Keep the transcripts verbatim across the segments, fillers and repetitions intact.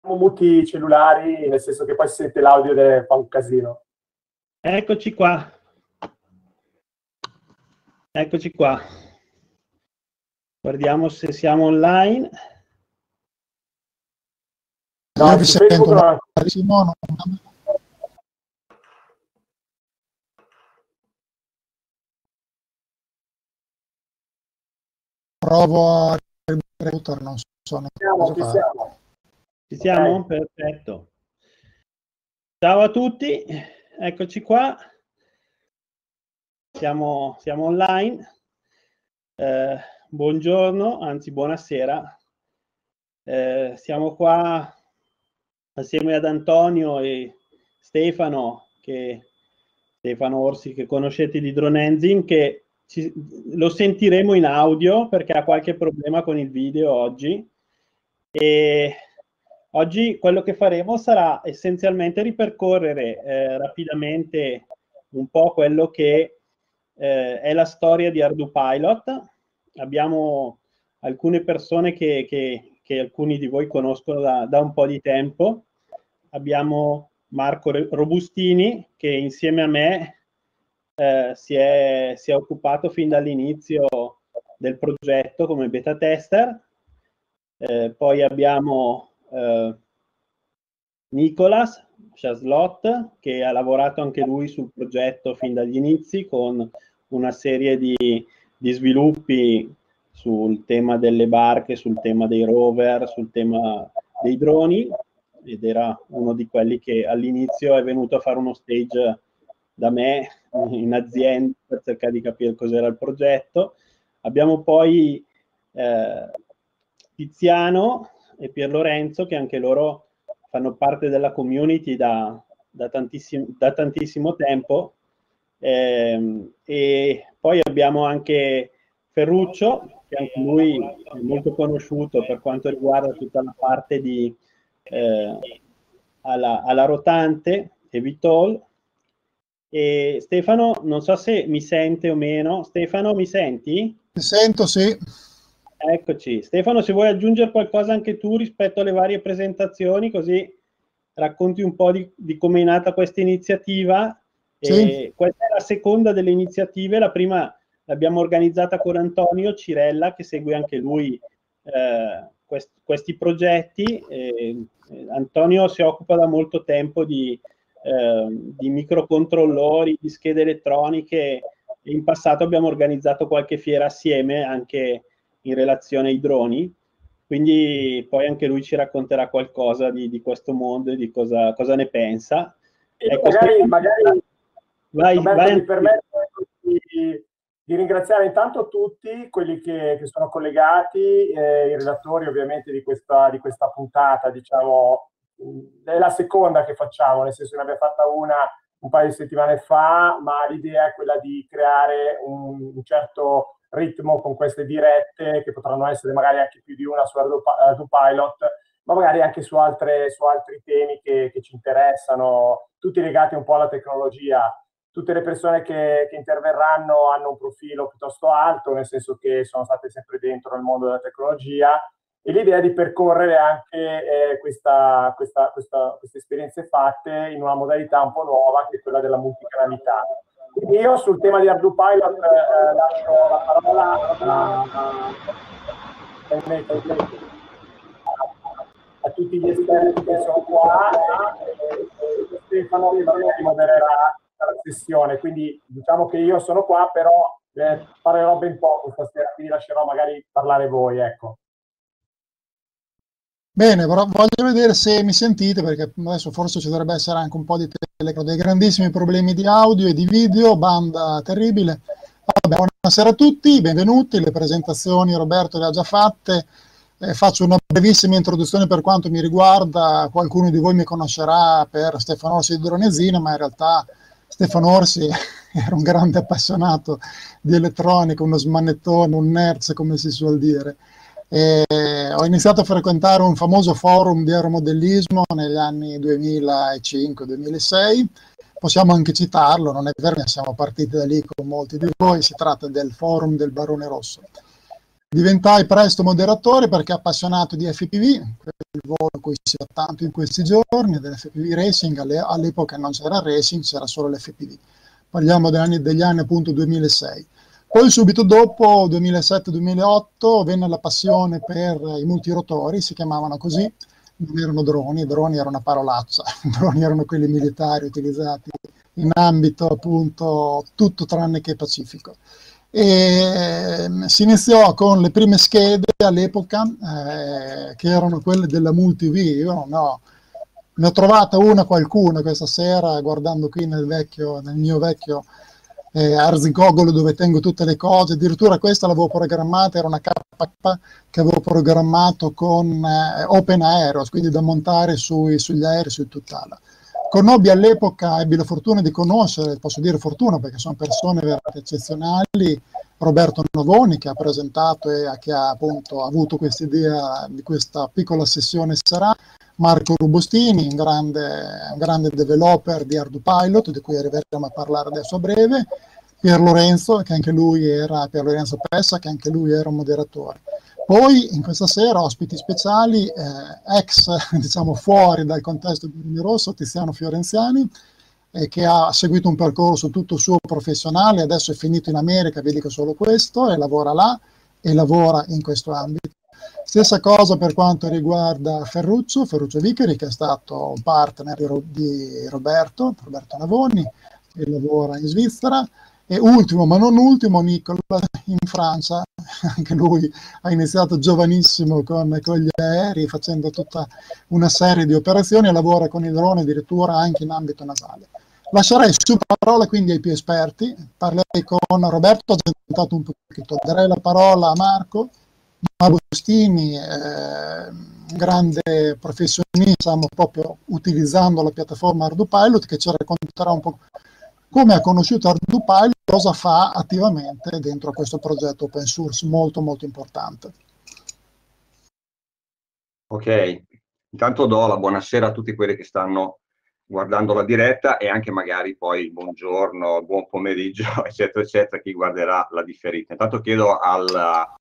muti i cellulari, nel senso che poi si sente l'audio e fa un casino. Eccoci qua. Eccoci qua. Guardiamo se siamo online. No, Io vi su sento Facebook no. malissimo, non... Provo a router, non so ne Siamo, cosa ci fare. siamo. Ci siamo? Ok. Perfetto. Ciao a tutti, eccoci qua. Siamo, siamo online. Eh, buongiorno, anzi buonasera. Eh, siamo qua assieme ad Antonio e Stefano, che Stefano Orsi, che conoscete di Drone Engine, che ci, lo sentiremo in audio perché ha qualche problema con il video oggi. E oggi quello che faremo sarà essenzialmente ripercorrere eh, rapidamente un po' quello che eh, è la storia di ArduPilot. Abbiamo alcune persone che, che, che alcuni di voi conoscono da, da un po' di tempo. Abbiamo Marco Robustini, che insieme a me eh, si, è, si è occupato fin dall'inizio del progetto come beta tester. Eh, poi abbiamo eh, Nicolas Chaslot, che ha lavorato anche lui sul progetto fin dagli inizi con una serie di, di sviluppi sul tema delle barche, sul tema dei rover, sul tema dei droni, ed era uno di quelli che all'inizio è venuto a fare uno stage da me in azienda per cercare di capire cos'era il progetto. Abbiamo poi eh, Tiziano e Pier Lorenzo, che anche loro fanno parte della community da, da, tantissimo, da tantissimo tempo. Eh, e poi abbiamo anche Ferruccio, che anche lui è molto conosciuto per quanto riguarda tutta la parte di eh, alla, alla rotante e Vitol. E Stefano, non so se mi sente o meno. Stefano, mi senti? Ti sento, sì. Eccoci. Stefano, se vuoi aggiungere qualcosa anche tu rispetto alle varie presentazioni, così racconti un po' di, di come è nata questa iniziativa. Sì. E questa è la seconda delle iniziative. La prima l'abbiamo organizzata con Antonio Cirella, che segue anche lui eh, quest, questi progetti. E, eh, Antonio si occupa da molto tempo di, eh, di microcontrollori, di schede elettroniche. In passato abbiamo organizzato qualche fiera assieme anche in relazione ai droni, quindi poi anche lui ci racconterà qualcosa di, di questo mondo e di cosa, cosa ne pensa. Ecco, magari, Stefano, magari vai, Roberto, vai. mi permetto di, di ringraziare intanto tutti quelli che, che sono collegati, eh, i relatori ovviamente di questa, di questa puntata, diciamo, è la seconda che facciamo, nel senso che ne abbiamo fatta una un paio di settimane fa, ma l'idea è quella di creare un, un certo ritmo con queste dirette, che potranno essere magari anche più di una su ArduPilot, ma magari anche su, altre, su altri temi che, che ci interessano, tutti legati un po' alla tecnologia. Tutte le persone che, che interverranno hanno un profilo piuttosto alto, nel senso che sono state sempre dentro nel mondo della tecnologia, e l'idea è di percorrere anche eh, questa, questa, questa, queste esperienze fatte in una modalità un po' nuova, che è quella della multicanalità. Quindi io sul tema di ArduPilot eh, lascio la parola a, a, a tutti gli esperti che sono qua, e, e Stefano che modererà la sessione. Quindi diciamo che io sono qua, però eh, parlerò ben poco stasera, quindi lascerò magari parlare voi, ecco. Bene, però voglio vedere se mi sentite, perché adesso forse ci dovrebbe essere anche un po' di telecamera, dei grandissimi problemi di audio e di video, banda terribile. Vabbè, buonasera a tutti, benvenuti, le presentazioni Roberto le ha già fatte, eh, faccio una brevissima introduzione per quanto mi riguarda. Qualcuno di voi mi conoscerà per Stefano Orsi di Drone Engine, ma in realtà Stefano Orsi era un grande appassionato di elettronica, uno smanettone, un nerd, come si suol dire. E ho iniziato a frequentare un famoso forum di aeromodellismo negli anni duemilacinque duemilasei, possiamo anche citarlo, non è vero che siamo partiti da lì con molti di voi, si tratta del forum del Barone Rosso. Diventai presto moderatore perché appassionato di F P V, il volo a cui si va tanto in questi giorni, dell'F P V Racing. All'epoca non c'era il racing, c'era solo l'F P V. Parliamo degli anni, degli anni appunto duemilasei. Poi subito dopo, duemilasette duemilaotto, venne la passione per i multirotori, si chiamavano così, non erano droni, droni era una parolaccia, droni erano quelli militari utilizzati in ambito appunto tutto tranne che pacifico. E si iniziò con le prime schede all'epoca, eh, che erano quelle della MultiV. Io no, ne ho trovata una qualcuna questa sera, guardando qui nel, vecchio, nel mio vecchio eh, arzigogolo dove tengo tutte le cose. Addirittura questa l'avevo programmata, era una K K che avevo programmato con eh, Open Aeros, quindi da montare sui, sugli aerei, sul tutt'ala. Conobbi all'epoca, ebbi la fortuna di conoscere, posso dire fortuna perché sono persone veramente eccezionali, Roberto Navoni, che ha presentato e che ha appunto avuto questa idea di questa piccola sessione sarà, Marco Rubostini, un grande, un grande developer di ArduPilot, di cui arriveremo a parlare adesso a breve, Pier Lorenzo, che anche lui era, Pier Lorenzo Pessa, che anche lui era un moderatore. Poi in questa sera ospiti speciali, eh, ex diciamo fuori dal contesto di Rimini Rosso, Tiziano Fiorenziani, eh, che ha seguito un percorso tutto suo professionale, adesso è finito in America, vi dico solo questo, e lavora là e lavora in questo ambito. Stessa cosa per quanto riguarda Ferruccio, Ferruccio Vicari, che è stato un partner di Roberto, Roberto Navoni, che lavora in Svizzera. E ultimo, ma non ultimo, Nicola in Francia, anche lui ha iniziato giovanissimo con, con gli aerei, facendo tutta una serie di operazioni e lavora con i droni addirittura anche in ambito navale. Lascerei su parola quindi ai più esperti, parlerei con Roberto, ho già tentato un pochino, darei la parola a Marco, Agostini, eh, grande professionista, diciamo, proprio utilizzando la piattaforma ArduPilot, che ci racconterà un po' come ha conosciuto ArduPilot, cosa fa attivamente dentro a questo progetto open source molto molto importante. Ok, intanto do la buonasera a tutti quelli che stanno guardando la diretta e anche magari poi buongiorno, buon pomeriggio, eccetera, eccetera, chi guarderà la differita. Intanto chiedo al,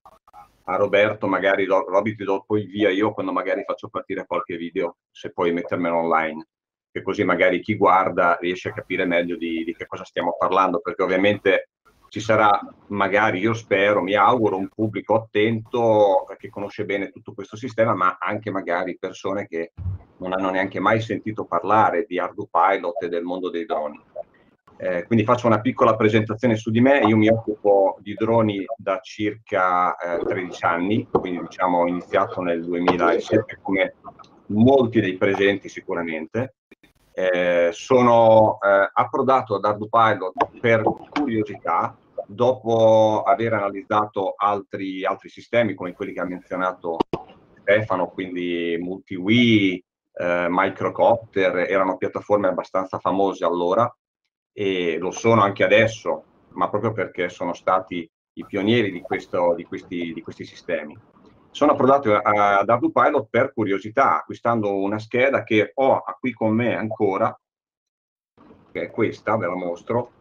a Roberto, magari Roby ti do poi via io quando magari faccio partire qualche video, se puoi mettermelo online, che così magari chi guarda riesce a capire meglio di, di che cosa stiamo parlando, perché ovviamente ci sarà magari, io spero, mi auguro, un pubblico attento che conosce bene tutto questo sistema, ma anche magari persone che non hanno neanche mai sentito parlare di ArduPilot e del mondo dei droni. Eh, quindi faccio una piccola presentazione su di me. Io mi occupo di droni da circa eh, tredici anni, quindi diciamo ho iniziato nel duemilasette come molti dei presenti sicuramente. Eh, sono eh, approdato ad ArduPilot per curiosità, dopo aver analizzato altri, altri sistemi come quelli che ha menzionato Stefano, quindi MultiWii, eh, Microcopter, erano piattaforme abbastanza famose allora e lo sono anche adesso, ma proprio perché sono stati i pionieri di, questo, di, questi, di questi sistemi. Sono approdato ad ArduPilot per curiosità, acquistando una scheda che ho qui con me ancora, che è questa, ve la mostro.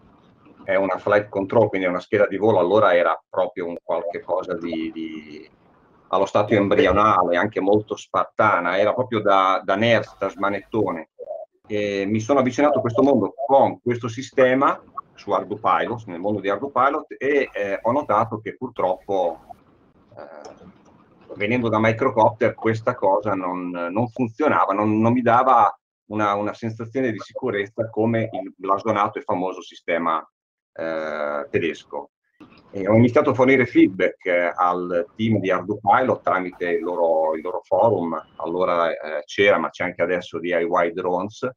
È una flight control, quindi è una scheda di volo, allora era proprio un qualche cosa di, di allo stato embrionale, anche molto spartana, era proprio da, da nerd, da smanettone. E mi sono avvicinato a questo mondo con questo sistema su ArduPilot, nel mondo di ArduPilot, e eh, ho notato che purtroppo eh, venendo da Microcopter questa cosa non, non funzionava, non, non mi dava una, una sensazione di sicurezza come il blasonato e famoso sistema eh, tedesco. E ho iniziato a fornire feedback eh, al team di ArduPilot tramite il loro, il loro forum, allora eh, c'era, ma c'è anche adesso D I Y Drones,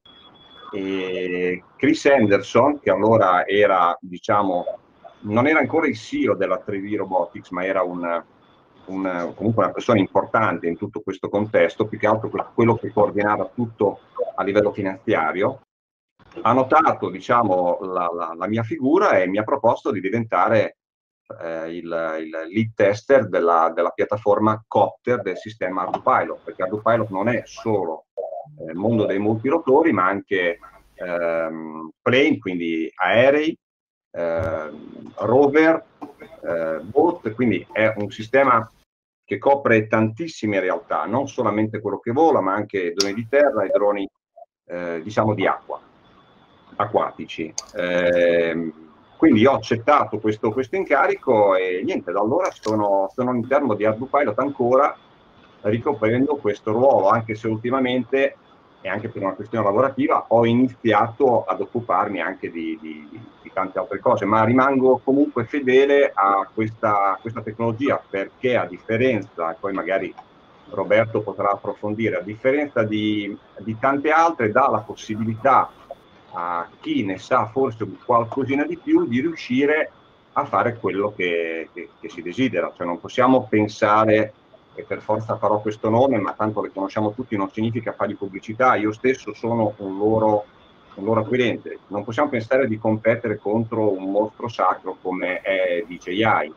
e Chris Henderson, che allora era, diciamo, non era ancora il C E O della tre D Robotics, ma era un Un, comunque una persona importante in tutto questo contesto, più che altro quello che coordinava tutto a livello finanziario, ha notato, diciamo, la, la, la mia figura e mi ha proposto di diventare eh, il, il lead tester della, della piattaforma Copter del sistema ArduPilot, perché ArduPilot non è solo il eh, mondo dei multirotori, ma anche ehm, plane, quindi aerei, eh, rover, eh, bot, Bluetooth, quindi è un sistema che copre tantissime realtà, non solamente quello che vola, ma anche droni di terra e droni, eh, diciamo, di acqua, acquatici. Eh, quindi ho accettato questo, questo incarico e niente, da allora sono, sono all'interno di ArduPilot ancora, ricoprendo questo ruolo, anche se ultimamente, e anche per una questione lavorativa, ho iniziato ad occuparmi anche di, di, di tante altre cose, ma rimango comunque fedele a questa, questa tecnologia, perché a differenza, e poi magari Roberto potrà approfondire, a differenza di, di tante altre, dà la possibilità a chi ne sa forse qualcosina di più di riuscire a fare quello che, che, che si desidera. Cioè non possiamo pensare, e per forza farò questo nome, ma tanto le conosciamo tutti, non significa fargli pubblicità, io stesso sono un loro, un loro acquirente. Non possiamo pensare di competere contro un mostro sacro come è D J I.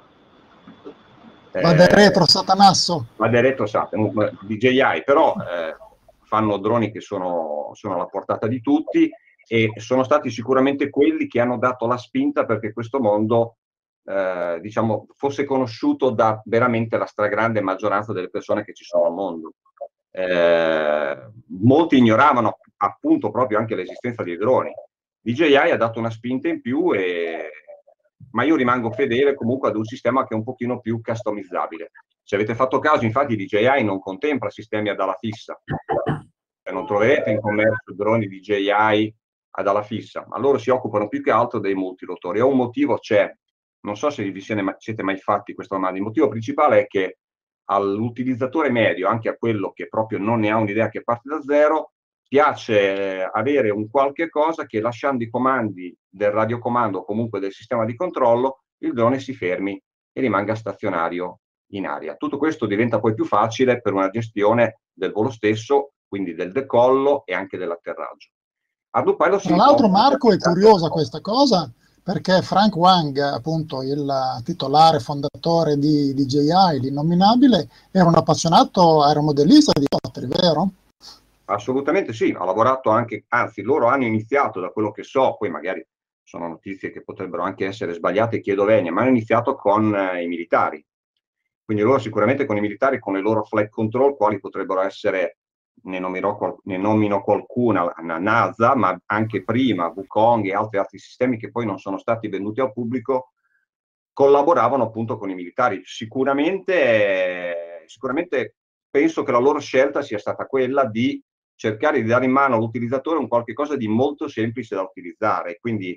Vade eh, retro Satanasso. Vade retro Satanasso, D J I, però eh, fanno droni che sono, sono alla portata di tutti e sono stati sicuramente quelli che hanno dato la spinta perché questo mondo Eh, diciamo, fosse conosciuto da veramente la stragrande maggioranza delle persone che ci sono al mondo. Eh, molti ignoravano appunto proprio anche l'esistenza dei droni. D J I ha dato una spinta in più, e... ma io rimango fedele comunque ad un sistema che è un pochino più customizzabile. Se avete fatto caso, infatti, D J I non contempla sistemi ad ala fissa. Non troverete in commercio droni D J I ad ala fissa, ma loro si occupano più che altro dei multirotori. E un motivo c'è. Non so se vi siete mai fatti questa domanda. Il motivo principale è che all'utilizzatore medio, anche a quello che proprio non ne ha un'idea, che parte da zero, piace avere un qualche cosa che, lasciando i comandi del radiocomando o comunque del sistema di controllo, il drone si fermi e rimanga stazionario in aria. Tutto questo diventa poi più facile per una gestione del volo stesso, quindi del decollo e anche dell'atterraggio. ArduPilot, tra l'altro, Marco, è curiosa questa cosa, perché Frank Wang, appunto il titolare fondatore di D J I, l'innominabile, era un appassionato aeromodellista di elicotteri, vero? Assolutamente sì, ha lavorato anche, anzi loro hanno iniziato, da quello che so, poi magari sono notizie che potrebbero anche essere sbagliate, chiedo venia, ma hanno iniziato con eh, i militari. Quindi loro sicuramente con i militari, con le loro flight control, quali potrebbero essere, ne nomino, ne nomino qualcuna, la NASA, ma anche prima Wukong e altri, altri sistemi che poi non sono stati venduti al pubblico, collaboravano appunto con i militari. Sicuramente, sicuramente penso che la loro scelta sia stata quella di cercare di dare in mano all'utilizzatore un qualche cosa di molto semplice da utilizzare. Quindi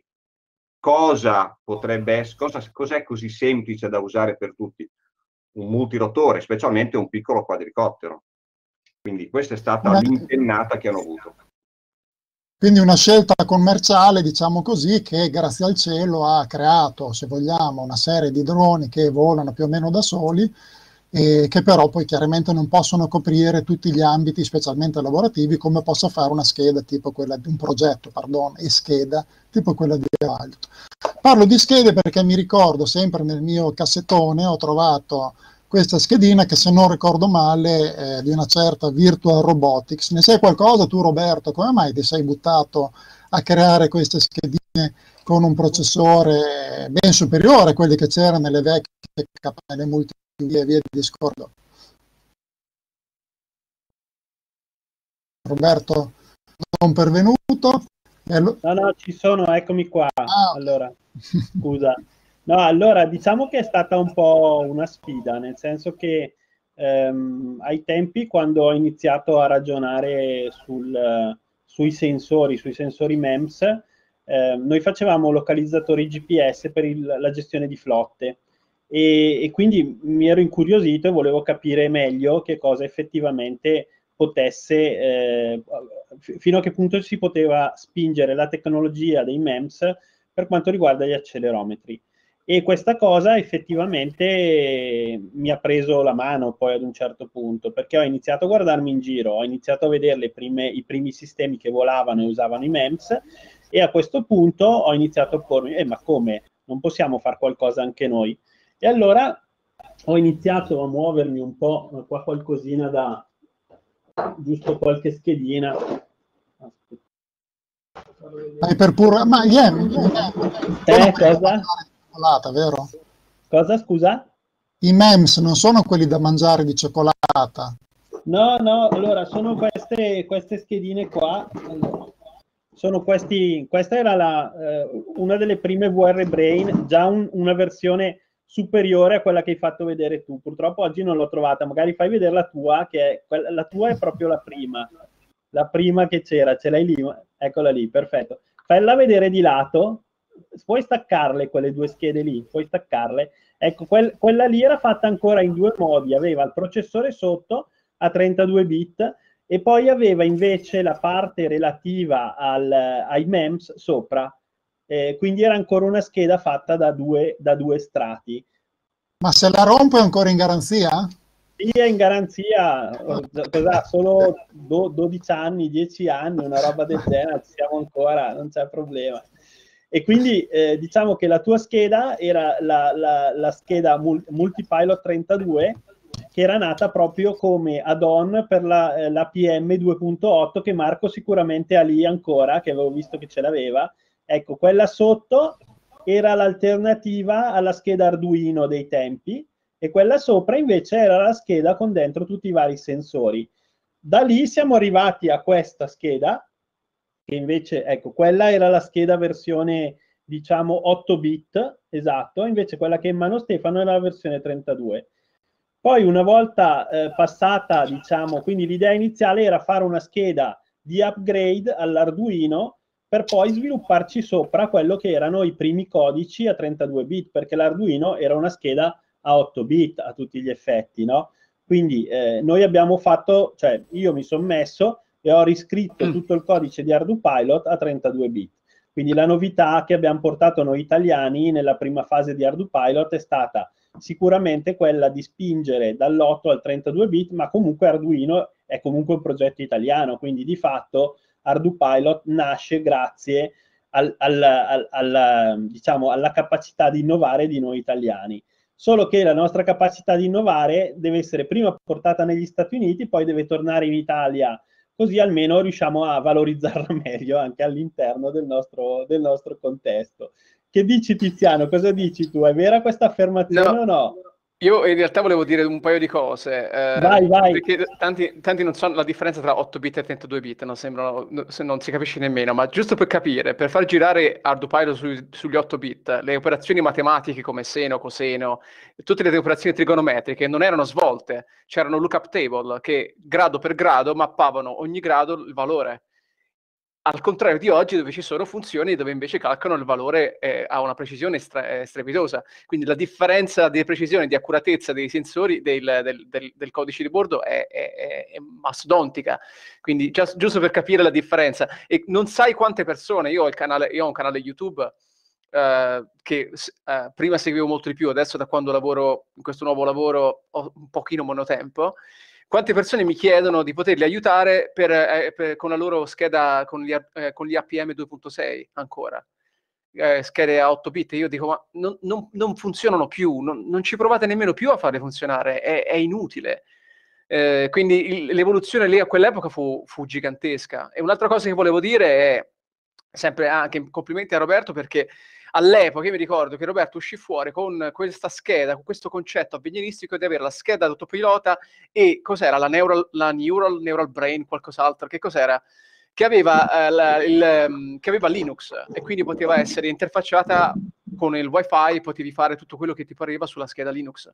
cosa potrebbe essere, cosa, cos'è così semplice da usare per tutti? Un multirotore, specialmente un piccolo quadricottero. Quindi questa è stata una... l'impennata che hanno avuto. Quindi una scelta commerciale, diciamo così, che grazie al cielo ha creato, se vogliamo, una serie di droni che volano più o meno da soli, e che però poi chiaramente non possono coprire tutti gli ambiti, specialmente lavorativi, come possa fare una scheda tipo quella di un progetto, pardon, e scheda tipo quella di Alto. Parlo di schede perché mi ricordo sempre nel mio cassettone ho trovato questa schedina che, se non ricordo male, è di una certa Virtual Robotics. Ne sai qualcosa tu, Roberto? Come mai ti sei buttato a creare queste schedine con un processore ben superiore a quelli che c'erano nelle vecchie campane multi e via di discorso? Roberto, non pervenuto? No, no, ci sono, eccomi qua. Ah. Allora, scusa. No, allora, diciamo che è stata un po' una sfida, nel senso che ehm, ai tempi, quando ho iniziato a ragionare sul, sui sensori, sui sensori MEMS, eh, noi facevamo localizzatori G P S per il, la gestione di flotte. E, e quindi mi ero incuriosito e volevo capire meglio che cosa effettivamente potesse, eh, fino a che punto si poteva spingere la tecnologia dei MEMS per quanto riguarda gli accelerometri. E questa cosa effettivamente mi ha preso la mano poi ad un certo punto, perché ho iniziato a guardarmi in giro, ho iniziato a vedere le prime, i primi sistemi che volavano e usavano i MEMS, e a questo punto ho iniziato a pormi, eh, ma come? Non possiamo fare qualcosa anche noi? E allora ho iniziato a muovermi un po', qua qualcosina da, giusto qualche schedina. Hai per pura... Ma yeah, eh, cosa? Volata, vero? Cosa, scusa? I memes non sono quelli da mangiare di cioccolata? No, no, allora sono queste, queste schedine qua. Allora, sono questi, questa era la, eh, una delle prime V R Brain, già un, una versione superiore a quella che hai fatto vedere tu. Purtroppo oggi non l'ho trovata, magari fai vedere la tua, che è, quella, la tua è proprio la prima, la prima che c'era, ce l'hai lì, eccola lì, perfetto. Falla vedere di lato, puoi staccarle quelle due schede lì, puoi staccarle. Ecco, quel, quella lì era fatta ancora in due modi, aveva il processore sotto a trentadue bit e poi aveva invece la parte relativa al, ai mems sopra, eh, quindi era ancora una scheda fatta da due, da due strati. Ma se la rompo è ancora in garanzia? Sì, è in garanzia, cos'ha, solo dodici anni, dieci anni, una roba del genere, ci siamo ancora, non c'è problema. E quindi eh, diciamo che la tua scheda era la, la, la scheda Multipilot trentadue, che era nata proprio come add-on per la, eh, l'A P M due punto otto, che Marco sicuramente ha lì ancora, che avevo visto che ce l'aveva. Ecco, quella sotto era l'alternativa alla scheda Arduino dei tempi, e quella sopra invece era la scheda con dentro tutti i vari sensori. Da lì siamo arrivati a questa scheda, che invece, ecco, quella era la scheda versione, diciamo, otto bit, esatto, invece quella che è in mano Stefano era la versione trentadue. Poi una volta eh, passata, diciamo, quindi l'idea iniziale era fare una scheda di upgrade all'Arduino per poi svilupparci sopra quello che erano i primi codici a trentadue bit, perché l'Arduino era una scheda a otto bit a tutti gli effetti, no? Quindi eh, noi abbiamo fatto, cioè io mi sono messo e ho riscritto tutto il codice di ArduPilot a trentadue bit. Quindi la novità che abbiamo portato noi italiani nella prima fase di ArduPilot è stata sicuramente quella di spingere dall'otto al trentadue bit, ma comunque Arduino è comunque un progetto italiano, quindi di fatto ArduPilot nasce grazie al, al, al, al, diciamo, alla capacità di innovare di noi italiani. Solo che la nostra capacità di innovare deve essere prima portata negli Stati Uniti, poi deve tornare in Italia, così almeno riusciamo a valorizzarla meglio anche all'interno del nostro, del nostro contesto. Che dici, Tiziano? Cosa dici tu? È vera questa affermazione No, o no? io in realtà volevo dire un paio di cose, eh, Vai, vai. perché tanti, tanti non sanno la differenza tra otto bit e trentadue bit, non sembrano, no- se non si capisce nemmeno, ma giusto per capire, per far girare ArduPilot su- sugli otto bit, le operazioni matematiche come seno, coseno, tutte le operazioni trigonometriche non erano svolte, c'erano lookup table che grado per grado mappavano ogni grado il valore. Al contrario di oggi, dove ci sono funzioni dove invece calcolano il valore eh, a una precisione stre- strepitosa. Quindi la differenza di precisione e di accuratezza dei sensori del, del, del, del codice di bordo è, è, è mastodontica. Quindi già, giusto per capire la differenza. E non sai quante persone, io ho, il canale, io ho un canale YouTube eh, che eh, prima seguivo molto di più, adesso da quando lavoro in questo nuovo lavoro ho un pochino meno tempo. Quante persone mi chiedono di poterli aiutare per, eh, per, con la loro scheda, con gli, eh, con gli A P M due punto sei ancora, eh, schede a otto bit. Io dico, ma non, non, non funzionano più, non, non ci provate nemmeno più a farle funzionare, è, è inutile. Eh, quindi l'evoluzione lì a quell'epoca fu, fu gigantesca. E un'altra cosa che volevo dire è, sempre anche complimenti a Roberto, perché all'epoca io mi ricordo che Roberto uscì fuori con questa scheda, con questo concetto avveniristico di avere la scheda d'autopilota e cos'era la neural, la neural, neural brain, qualcos'altro, che cos'era? Che aveva, eh, la, il, che aveva Linux e quindi poteva essere interfacciata con il wifi, potevi fare tutto quello che ti pareva sulla scheda Linux.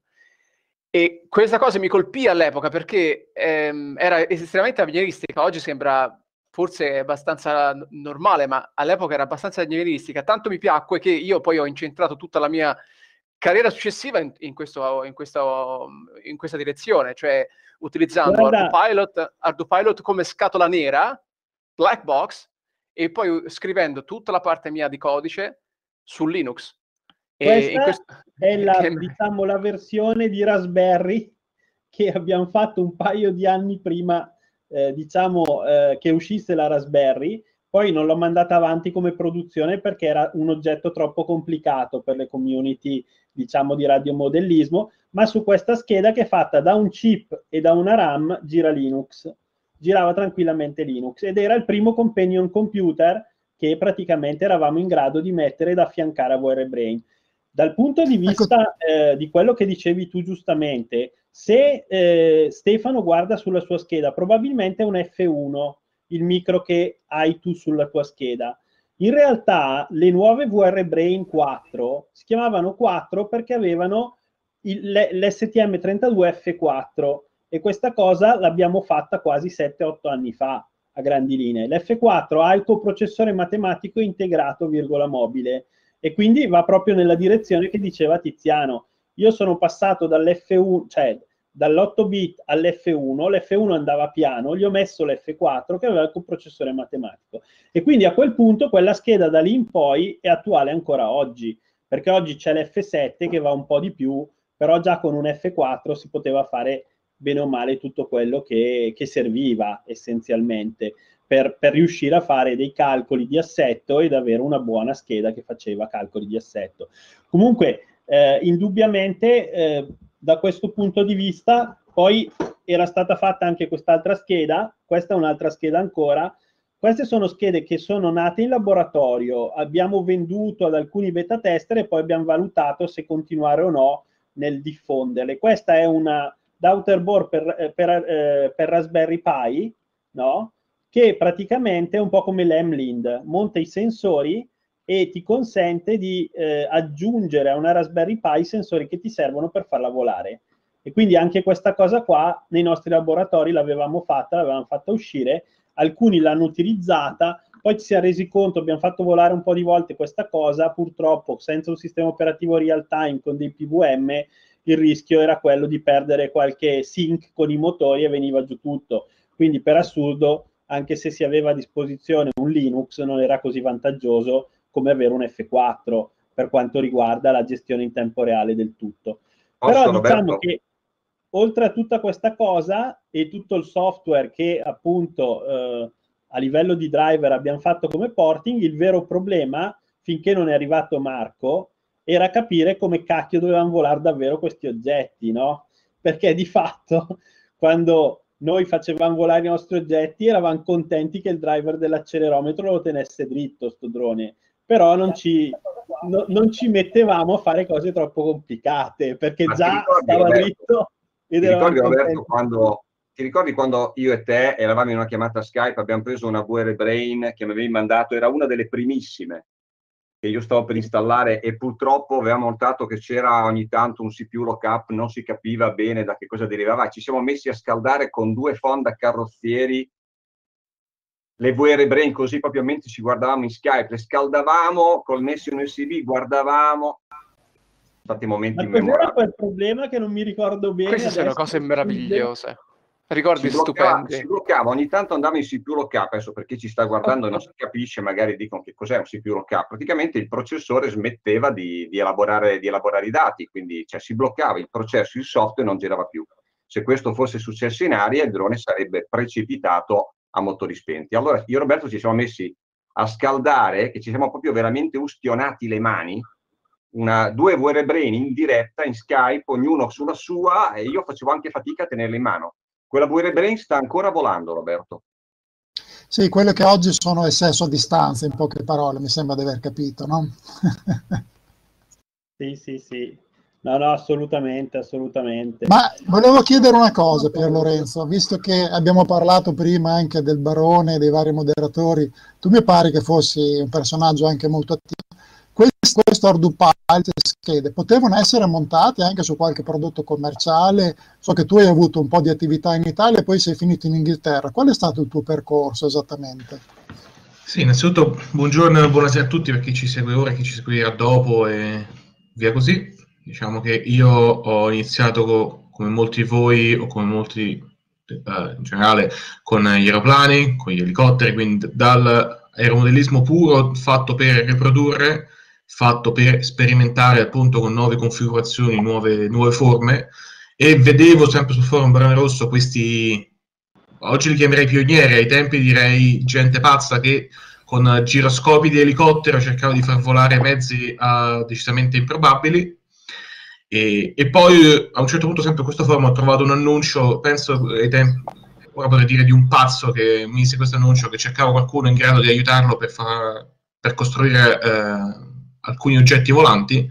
E questa cosa mi colpì all'epoca perché ehm, era estremamente avveniristica. Oggi sembra forse abbastanza normale, ma all'epoca era abbastanza avveniristica. Tanto mi piacque che io poi ho incentrato tutta la mia carriera successiva in, in, questo, in, questo, in questa direzione, cioè utilizzando ArduPilot, ArduPilot come scatola nera, black box, e poi scrivendo tutta la parte mia di codice su Linux. Questa e in questo... è la, che... diciamo, la versione di Raspberry che abbiamo fatto un paio di anni prima, eh, diciamo, eh, che uscisse la Raspberry. Poi non l'ho mandata avanti come produzione perché era un oggetto troppo complicato per le community, diciamo, di radiomodellismo, ma su questa scheda che è fatta da un chip e da una RAM gira Linux. Girava tranquillamente Linux ed era il primo companion computer che praticamente eravamo in grado di mettere ed affiancare a V R Brain. Dal punto di vista eh, di quello che dicevi tu giustamente, se eh, Stefano guarda sulla sua scheda, probabilmente è un F uno il micro che hai tu sulla tua scheda. In realtà le nuove V R Brain quattro si chiamavano quattro perché avevano l'S T M trentadue F quattro, e questa cosa l'abbiamo fatta quasi sette otto anni fa a grandi linee. L'F quattro ha il coprocessore matematico integrato virgola mobile, e quindi va proprio nella direzione che diceva Tiziano. Io sono passato dall'F uno, cioè dall'otto bit all'F uno, l'F uno andava piano, gli ho messo l'F quattro che aveva il coprocessore matematico, e quindi a quel punto quella scheda da lì in poi è attuale ancora oggi, perché oggi c'è l'F sette che va un po' di più, però già con un F quattro si poteva fare bene o male tutto quello che, che serviva essenzialmente per, per riuscire a fare dei calcoli di assetto ed avere una buona scheda che faceva calcoli di assetto. Comunque, eh, indubbiamente, eh, da questo punto di vista, poi era stata fatta anche quest'altra scheda, questa è un'altra scheda ancora. Queste sono schede che sono nate in laboratorio, abbiamo venduto ad alcuni beta tester e poi abbiamo valutato se continuare o no nel diffonderle. Questa è una Daughterboard per, per, eh, per Raspberry Pi, no? Che praticamente è un po' come l'Emlind, monta i sensori e ti consente di eh, aggiungere a una Raspberry Pi i sensori che ti servono per farla volare. E quindi anche questa cosa qua nei nostri laboratori l'avevamo fatta, l'avevamo fatta uscire, alcuni l'hanno utilizzata, poi ci siamo resi conto, abbiamo fatto volare un po' di volte questa cosa, purtroppo senza un sistema operativo real time con dei P V M il rischio era quello di perdere qualche sync con i motori e veniva giù tutto. Quindi per assurdo, anche se si aveva a disposizione un Linux, non era così vantaggioso come avere un F quattro per quanto riguarda la gestione in tempo reale del tutto. Posso, Però diciamo Roberto? che oltre a tutta questa cosa e tutto il software che appunto eh, a livello di driver abbiamo fatto come porting, il vero problema, finché non è arrivato Marco, era capire come cacchio dovevano volare davvero questi oggetti, no? Perché di fatto, quando noi facevamo volare i nostri oggetti, eravamo contenti che il driver dell'accelerometro lo tenesse dritto, sto drone, però non ci, no, non ci mettevamo a fare cose troppo complicate, perché Ma già ricordi, stava Roberto, dritto ed ti eravamo ricordi, Roberto, contenti. quando, ti ricordi quando io e te eravamo in una chiamata Skype, abbiamo preso una V R Brain che mi avevi mandato, era una delle primissime che io stavo per installare, e purtroppo avevamo notato che c'era ogni tanto un C P U lockup, non si capiva bene da che cosa derivava, ci siamo messi a scaldare con due Fonda carrozzieri le V R Brain, così proprio mentre ci guardavamo in Skype, le scaldavamo, connessi un U S B, guardavamo, sono stati momenti Ma cos'era immemorabili. quel problema che non mi ricordo bene? Queste sono adesso? cose meravigliose. Ricordi Si bloccava, stupendi. si bloccava, ogni tanto andava in C P U lockup, adesso per chi ci sta guardando e non si capisce, magari dicono che cos'è un C P U lockup. Praticamente il processore smetteva di, di, elaborare, di elaborare i dati, quindi cioè, si bloccava il processo, il software non girava più. Se questo fosse successo in aria, il drone sarebbe precipitato a motori spenti. Allora io e Roberto ci siamo messi a scaldare, che ci siamo proprio veramente ustionati le mani, una, due V R Brain in diretta, in Skype, ognuno sulla sua, e io facevo anche fatica a tenerle in mano. Quella V R Brain sta ancora volando, Roberto. Sì, quelle che oggi sono il sesso a distanza, in poche parole, mi sembra di aver capito, no? Sì, sì, sì. No, no, assolutamente, assolutamente. Ma volevo chiedere una cosa, Pier Lorenzo, visto che abbiamo parlato prima anche del barone e dei vari moderatori, tu mi pare che fossi un personaggio anche molto attivo. Questo, questo Ardupile, queste schede, potevano essere montate anche su qualche prodotto commerciale? So che tu hai avuto un po' di attività in Italia e poi sei finito in Inghilterra. Qual è stato il tuo percorso esattamente? Sì, innanzitutto buongiorno e buonasera a tutti per chi ci segue ora, chi ci seguirà dopo e via così. Diciamo che io ho iniziato co- come molti di voi o come molti eh, in generale con gli aeroplani, con gli elicotteri, quindi dal aeromodellismo puro fatto per riprodurre, fatto per sperimentare appunto con nuove configurazioni, nuove, nuove forme, e vedevo sempre sul forum Barone Rosso questi, oggi li chiamerei pionieri, ai tempi direi gente pazza che con giroscopi di elicottero cercava di far volare mezzi uh, decisamente improbabili. E, e poi a un certo punto sempre in questo forum ho trovato un annuncio, penso ai tempi, ora potrei dire di un pazzo che mise questo annuncio, che cercava qualcuno in grado di aiutarlo per, far, per costruire eh, alcuni oggetti volanti,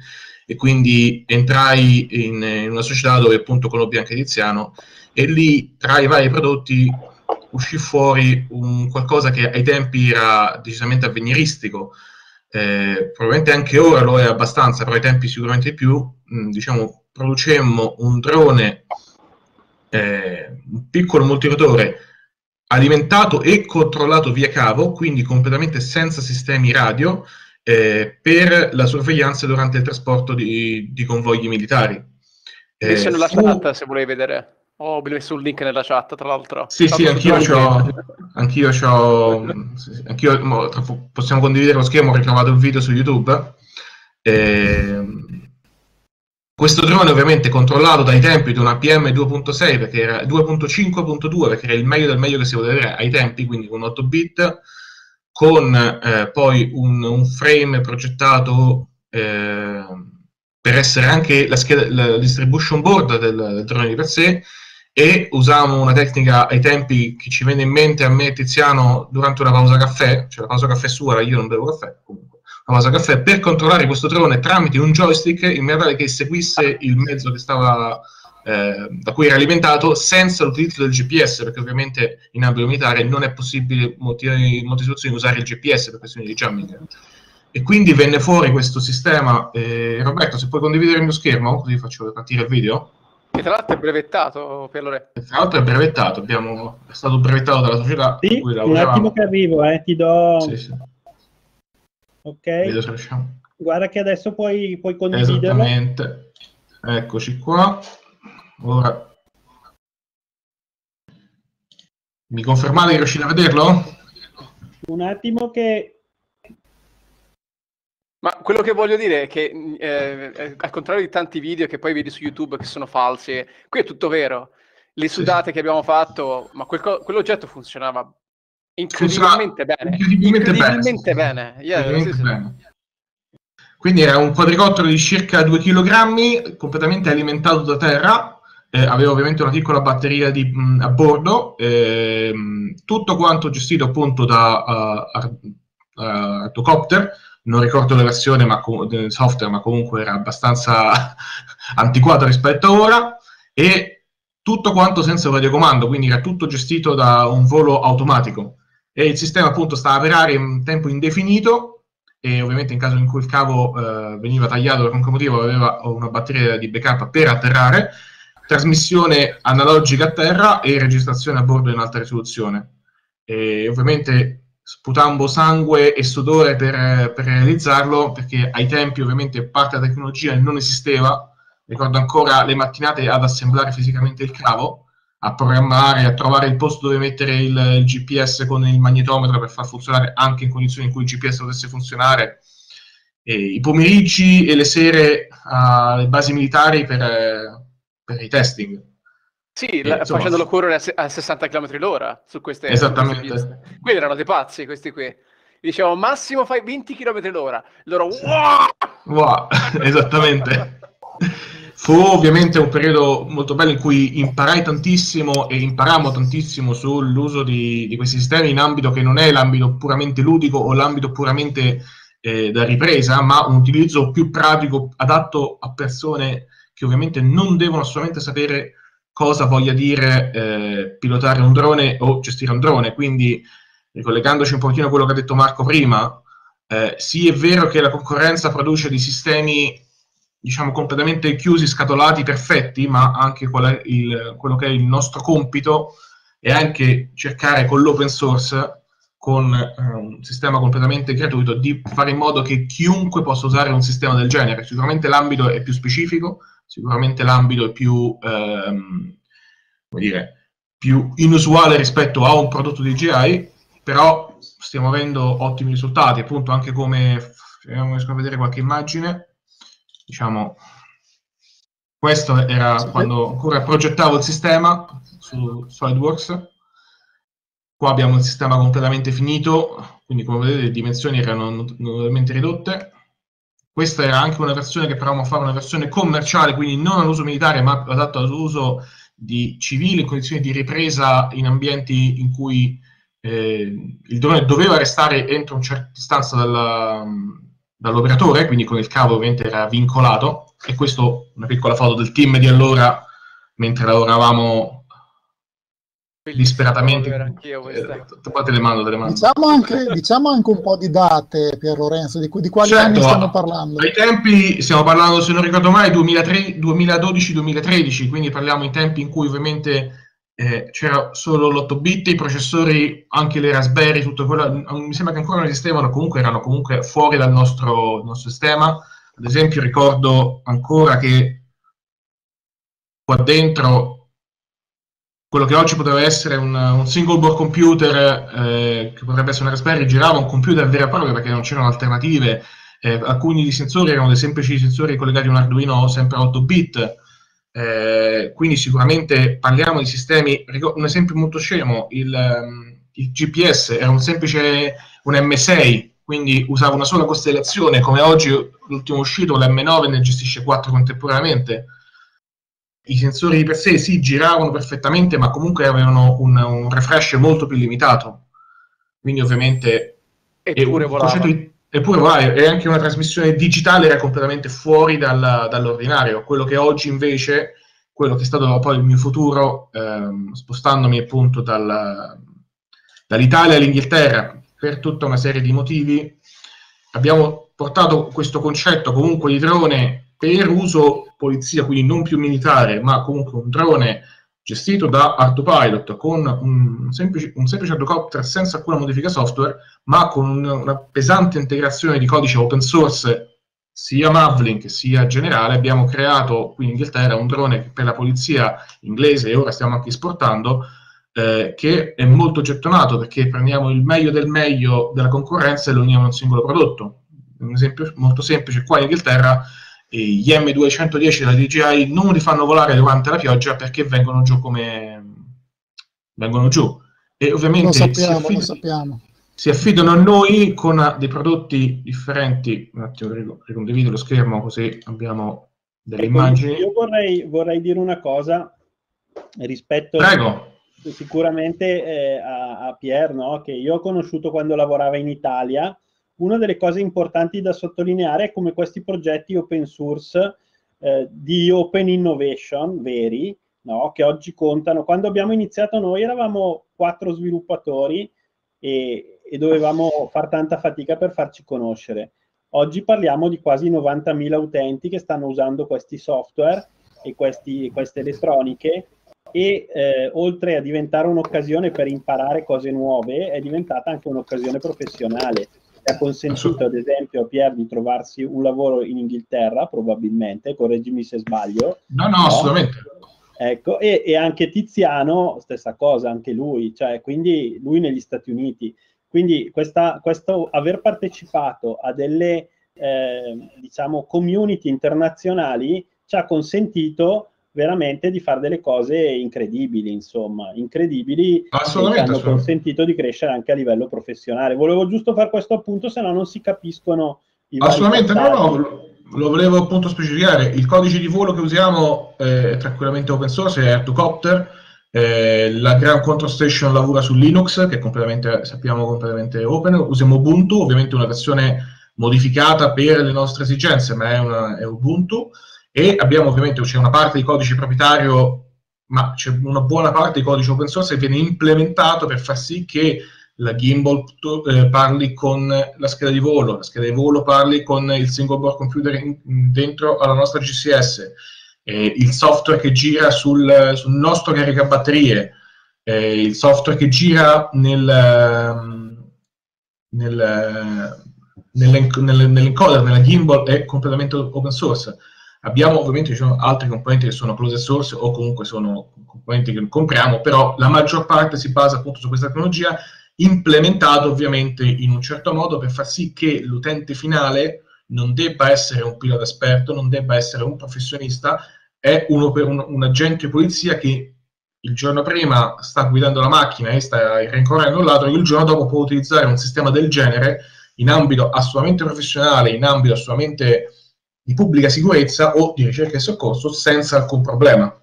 e quindi entrai in, in una società dove appunto conobbi anche Tiziano, e lì tra i vari prodotti uscì fuori un qualcosa che ai tempi era decisamente avveniristico, eh, probabilmente anche ora lo è abbastanza, però ai tempi sicuramente di più. Mh, diciamo, producemmo un drone, eh, un piccolo multirotore alimentato e controllato via cavo, quindi completamente senza sistemi radio, eh, per la sorveglianza durante il trasporto di, di convogli militari. Messo Eh, nella fu... chat se volevi vedere. Oh, ho messo un link nella chat, tra l'altro. Sì, sì, anch'io c'ho, anch'io c'ho, anch'io, mo, possiamo condividere lo schermo, ho ritrovato il video su YouTube. Eh, questo drone ovviamente controllato dai tempi di una P M due punto sei, perché era due punto cinque punto due, perché era il meglio del meglio che si poteva avere ai tempi, quindi con otto bit, con eh, poi un, un frame progettato eh, per essere anche la, scheda, la distribution board del, del drone di per sé, e usavamo una tecnica ai tempi che ci venne in mente a me e Tiziano durante una pausa caffè, cioè la pausa caffè sua, io non bevo caffè, comunque, una pausa caffè, per controllare questo drone tramite un joystick in modo tale che seguisse il mezzo che stava, eh, da cui era alimentato, senza l'utilizzo del G P S, perché ovviamente in ambito militare non è possibile in molte, in molte situazioni usare il G P S per questioni di jamming. E quindi venne fuori questo sistema. eh, Roberto, se puoi condividere il mio schermo, così faccio partire il video. E tra l'altro è brevettato, Pierlore. Tra l'altro è brevettato, abbiamo, è stato brevettato dalla società. Sì, un attimo che arrivo, eh, ti do... Sì, sì. Ok. Vedo se riusciamo. Guarda che adesso puoi, puoi condividerlo. Esattamente. Eccoci qua. Ora. Mi confermate che riuscite a vederlo? Un attimo che... Ma quello che voglio dire è che, eh, al contrario di tanti video che poi vedi su YouTube che sono falsi, qui è tutto vero. Le sudate sì. che abbiamo fatto, ma quel quell'oggetto funzionava incredibilmente Funziona bene. Incredibilmente, incredibilmente bene. bene. Yeah, incredibilmente sì, sì. bene. Quindi era un quadricottero di circa due chilogrammi, completamente alimentato da terra. Eh, aveva ovviamente una piccola batteria di, mh, a bordo, eh, tutto quanto gestito appunto da uh, Arducopter. Non ricordo la versione ma del software, ma comunque era abbastanza antiquato rispetto a ora, e tutto quanto senza un radiocomando, quindi era tutto gestito da un volo automatico, e il sistema appunto stava per aria in tempo indefinito, e ovviamente in caso in cui il cavo eh, veniva tagliato per qualche motivo aveva una batteria di backup per atterrare, trasmissione analogica a terra e registrazione a bordo in alta risoluzione. E ovviamente sputando sangue e sudore per, per realizzarlo, perché ai tempi ovviamente parte della tecnologia non esisteva. Ricordo ancora le mattinate ad assemblare fisicamente il cavo, a programmare, a trovare il posto dove mettere il, il G P S con il magnetometro per far funzionare anche in condizioni in cui il G P S potesse funzionare, e i pomeriggi e le sere alle basi militari per, per i testing. Sì, e, la, insomma, facendolo correre a sessanta chilometri l'ora su queste, esattamente. Su queste piste. Quelli erano dei pazzi, questi qui. Dicevo, massimo fai venti chilometri l'ora. Loro, wow! Wow, esattamente. Fu ovviamente un periodo molto bello in cui imparai tantissimo e imparammo tantissimo sull'uso di, di questi sistemi in ambito che non è l'ambito puramente ludico o l'ambito puramente eh, da ripresa, ma un utilizzo più pratico, adatto a persone che ovviamente non devono assolutamente sapere cosa voglia dire eh, pilotare un drone o gestire un drone. Quindi, ricollegandoci un pochino a quello che ha detto Marco prima, eh, sì, è vero che la concorrenza produce dei sistemi, diciamo, completamente chiusi, scatolati, perfetti, ma anche qual è il, quello che è il nostro compito è anche cercare con l'open source, con eh, un sistema completamente gratuito, di fare in modo che chiunque possa usare un sistema del genere. Sicuramente l'ambito è più specifico, sicuramente l'ambito è più, ehm, come dire, più inusuale rispetto a un prodotto di G I, però stiamo avendo ottimi risultati, appunto, anche come, vediamo, riesco a vedere qualche immagine, diciamo, questo era quando ancora progettavo il sistema su SolidWorks. Qua abbiamo il sistema completamente finito, quindi come vedete le dimensioni erano notevolmente ridotte. Questa era anche una versione che provavamo a fare, una versione commerciale, quindi non all'uso militare, ma adatto all'uso di civili in condizioni di ripresa in ambienti in cui eh, il drone doveva restare entro una certa distanza dalla, dall'operatore, quindi con il cavo ovviamente era vincolato, e questo una piccola foto del team di allora mentre lavoravamo disperatamente. Anch'io questa. Poi te le mando, te le mando. Diciamo anche, diciamo anche un po' di date, Pier Lorenzo, di, di quali certo, anni stiamo parlando? Ai tempi stiamo parlando, se non ricordo mai, duemiladodici duemilatredici, quindi parliamo in tempi in cui ovviamente eh, c'era solo l'otto bit, i processori, anche le Raspberry, tutto quello, mi sembra che ancora non esistevano, comunque erano comunque fuori dal nostro, nostro sistema. Ad esempio ricordo ancora che qua dentro quello che oggi poteva essere un, un single board computer, eh, che potrebbe essere una Raspberry, girava un computer vero e proprio perché non c'erano alternative. Eh, alcuni dei sensori erano dei semplici sensori collegati a un Arduino sempre a otto bit, eh, quindi sicuramente parliamo di sistemi. Un esempio molto scemo, il, il G P S era un semplice un M sei, quindi usava una sola costellazione, come oggi l'ultimo uscito, l'M nove, ne gestisce quattro contemporaneamente. I sensori di per sé sì, giravano perfettamente, ma comunque avevano un, un refresh molto più limitato. Quindi ovviamente... Eppure volava. Di, eppure volava, e anche una trasmissione digitale era completamente fuori dal, dall'ordinario. Quello che oggi invece, quello che è stato poi il mio futuro, ehm, spostandomi appunto dal, dall'Italia all'Inghilterra, per tutta una serie di motivi, abbiamo portato questo concetto comunque di drone per uso polizia, quindi non più militare, ma comunque un drone gestito da Autopilot con un semplice, un semplice Arducopter senza alcuna modifica software, ma con una pesante integrazione di codice open source sia Mavlink sia generale. Abbiamo creato qui in Inghilterra un drone per la polizia inglese, e ora stiamo anche esportando, eh, che è molto gettonato perché prendiamo il meglio del meglio della concorrenza e lo uniamo in un singolo prodotto. Un esempio molto semplice: qua in Inghilterra gli M duecentodieci della D J I non li fanno volare durante la pioggia perché vengono giù come vengono giù, e ovviamente lo sappiamo, si, affid- lo sappiamo. si affidano a noi con dei prodotti differenti. Un attimo, ricondivido lo schermo così abbiamo delle ecco, immagini. Io vorrei, vorrei dire una cosa rispetto Prego. sicuramente eh, a, a Pier, no? Che io ho conosciuto quando lavorava in Italia. Una delle cose importanti da sottolineare è come questi progetti open source eh, di open innovation veri, no? Che oggi contano. Quando abbiamo iniziato noi eravamo quattro sviluppatori e, e dovevamo far tanta fatica per farci conoscere. Oggi parliamo di quasi novantamila utenti che stanno usando questi software e questi, queste elettroniche, e eh, oltre a diventare un'occasione per imparare cose nuove, è diventata anche un'occasione professionale. Ha consentito ad esempio a Pier di trovarsi un lavoro in Inghilterra, probabilmente, correggimi se sbaglio. No, no, no? Assolutamente. Ecco, e, e anche Tiziano, stessa cosa, anche lui, cioè quindi lui negli Stati Uniti. Quindi questa, questo aver partecipato a delle eh, diciamo community internazionali ci ha consentito veramente di fare delle cose incredibili, insomma, incredibili, che ci hanno consentito di crescere anche a livello professionale. Volevo giusto fare questo appunto, se no non si capiscono i vari assolutamente, no, passaggi. no, lo volevo appunto specificare. Il codice di volo che usiamo è tranquillamente open source, è Arducopter. Eh, la Ground Control Station lavora su Linux, che è completamente, sappiamo, completamente open. Usiamo Ubuntu, ovviamente una versione modificata per le nostre esigenze, ma è, una, è Ubuntu. E abbiamo ovviamente, c'è una parte di codice proprietario, ma c'è una buona parte di codice open source che viene implementato per far sì che la gimbal eh, parli con la scheda di volo, la scheda di volo parli con il single board computer in, dentro alla nostra G C S, eh, il software che gira sul, sul nostro caricabatterie, eh, il software che gira nel, nel, nell'encoder, nella gimbal è completamente open source. Abbiamo ovviamente, diciamo, altri componenti che sono closed source o comunque sono componenti che compriamo, però la maggior parte si basa appunto su questa tecnologia, implementato ovviamente in un certo modo per far sì che l'utente finale non debba essere un pilota esperto, non debba essere un professionista, è uno per un, un agente di polizia che il giorno prima sta guidando la macchina e sta rincorrendo un ladro, il giorno dopo può utilizzare un sistema del genere in ambito assolutamente professionale, in ambito assolutamente di pubblica sicurezza o di ricerca e soccorso senza alcun problema.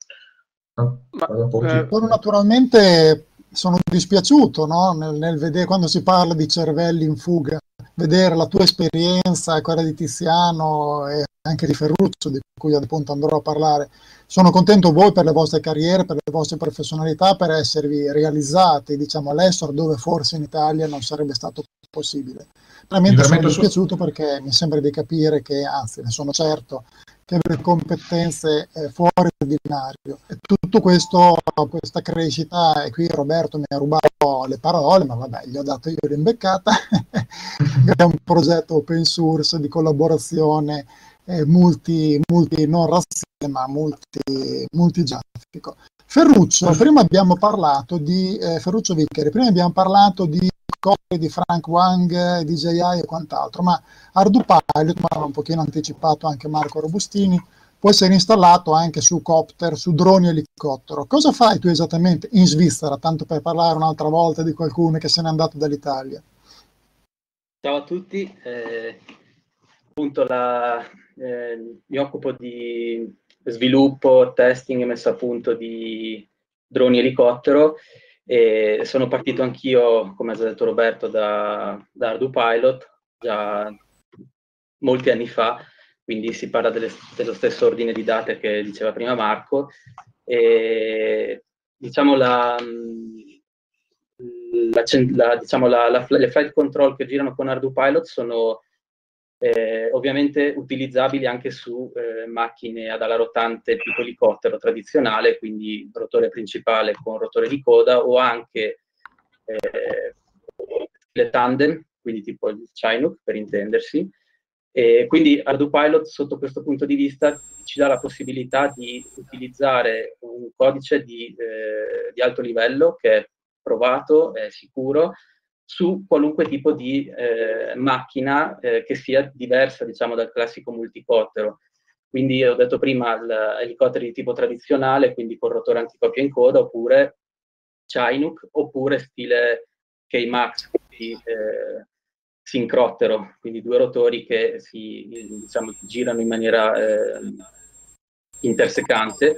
Ma, eh, poi naturalmente sono dispiaciuto, no? nel, nel vedere quando si parla di cervelli in fuga, vedere la tua esperienza e quella di Tiziano e anche di Ferruccio, di cui appunto andrò a parlare. Sono contento voi per le vostre carriere, per le vostre professionalità, per esservi realizzati, diciamo, all'estero, dove forse in Italia non sarebbe stato possibile. Veramente sono dispiaciuto perché mi sembra di capire che, anzi, ne sono certo, che le competenze eh, fuori dall'ordinario. E tutto questo, questa crescita, e qui Roberto mi ha rubato le parole, ma vabbè, gli ho dato io l'imbeccata, è un progetto open source di collaborazione eh, multi, multi, non razziale, ma multi, multigeografico. Ferruccio, prima abbiamo parlato di eh, Ferruccio Vicari, prima abbiamo parlato di cose di Frank Wang, D J I e quant'altro, ma ArduPilot, ma l'ha un pochino anticipato anche Marco Robustini, può essere installato anche su copter, su droni elicottero. Cosa fai tu esattamente in Svizzera, tanto per parlare un'altra volta di qualcuno che se n'è andato dall'Italia? Ciao a tutti, eh, appunto la, eh, mi occupo di sviluppo, testing e messa a punto di droni elicottero e sono partito anch'io, come ha già detto Roberto, da, da ArduPilot già molti anni fa, quindi si parla delle, dello stesso ordine di date che diceva prima Marco. E, diciamo la... La, la, diciamo la, la, le flight control che girano con ArduPilot sono eh, ovviamente utilizzabili anche su eh, macchine ad ala rotante tipo elicottero tradizionale, quindi rotore principale con rotore di coda, o anche eh, le tandem, quindi tipo il Chinook per intendersi. E quindi ArduPilot sotto questo punto di vista ci dà la possibilità di utilizzare un codice di, eh, di alto livello che è provato, è sicuro, su qualunque tipo di eh, macchina eh, che sia diversa, diciamo, dal classico multicottero. Quindi ho detto prima l'elicottero di tipo tradizionale, quindi con rotore anticopia in coda, oppure Chinook, oppure stile K-Max, quindi eh, sincrottero, quindi due rotori che si diciamo, girano in maniera eh, intersecante.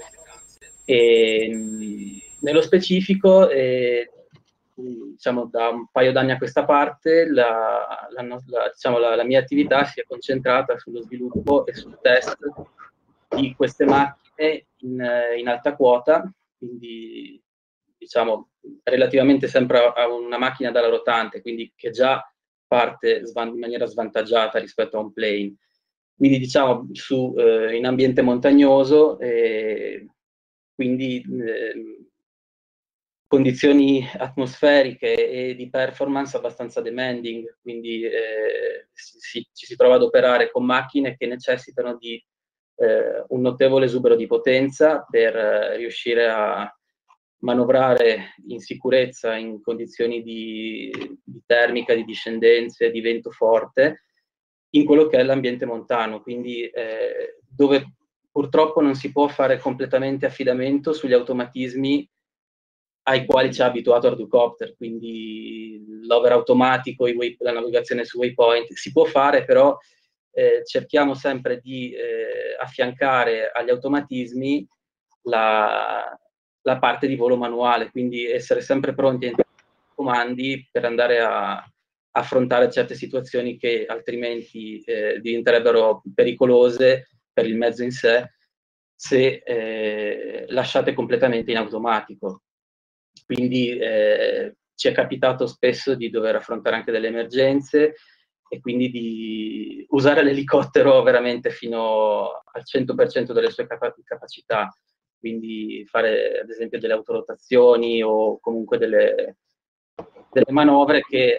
E, nello specifico, eh, diciamo, da un paio d'anni a questa parte, la, la, la, diciamo, la, la mia attività si è concentrata sullo sviluppo e sul test di queste macchine in, in alta quota, quindi diciamo relativamente sempre a una macchina ad ala rotante, quindi che già parte in maniera svantaggiata rispetto a un plane. Quindi diciamo su, eh, in ambiente montagnoso, eh, quindi eh, condizioni atmosferiche e di performance abbastanza demanding, quindi eh, si, ci si trova ad operare con macchine che necessitano di eh, un notevole esubero di potenza per eh, riuscire a manovrare in sicurezza in condizioni di, di termica, di discendenze, di vento forte, in quello che è l'ambiente montano, quindi eh, dove purtroppo non si può fare completamente affidamento sugli automatismi ai quali ci ha abituato ArduCopter, quindi l'over automatico, i la navigazione su waypoint, si può fare, però eh, cerchiamo sempre di eh, affiancare agli automatismi la, la parte di volo manuale, quindi essere sempre pronti ai comandi per andare a affrontare certe situazioni che altrimenti eh, diventerebbero pericolose per il mezzo in sé se eh, lasciate completamente in automatico. Quindi eh, ci è capitato spesso di dover affrontare anche delle emergenze e quindi di usare l'elicottero veramente fino al cento per cento delle sue capa- capacità, quindi fare ad esempio delle autorotazioni o comunque delle, delle manovre che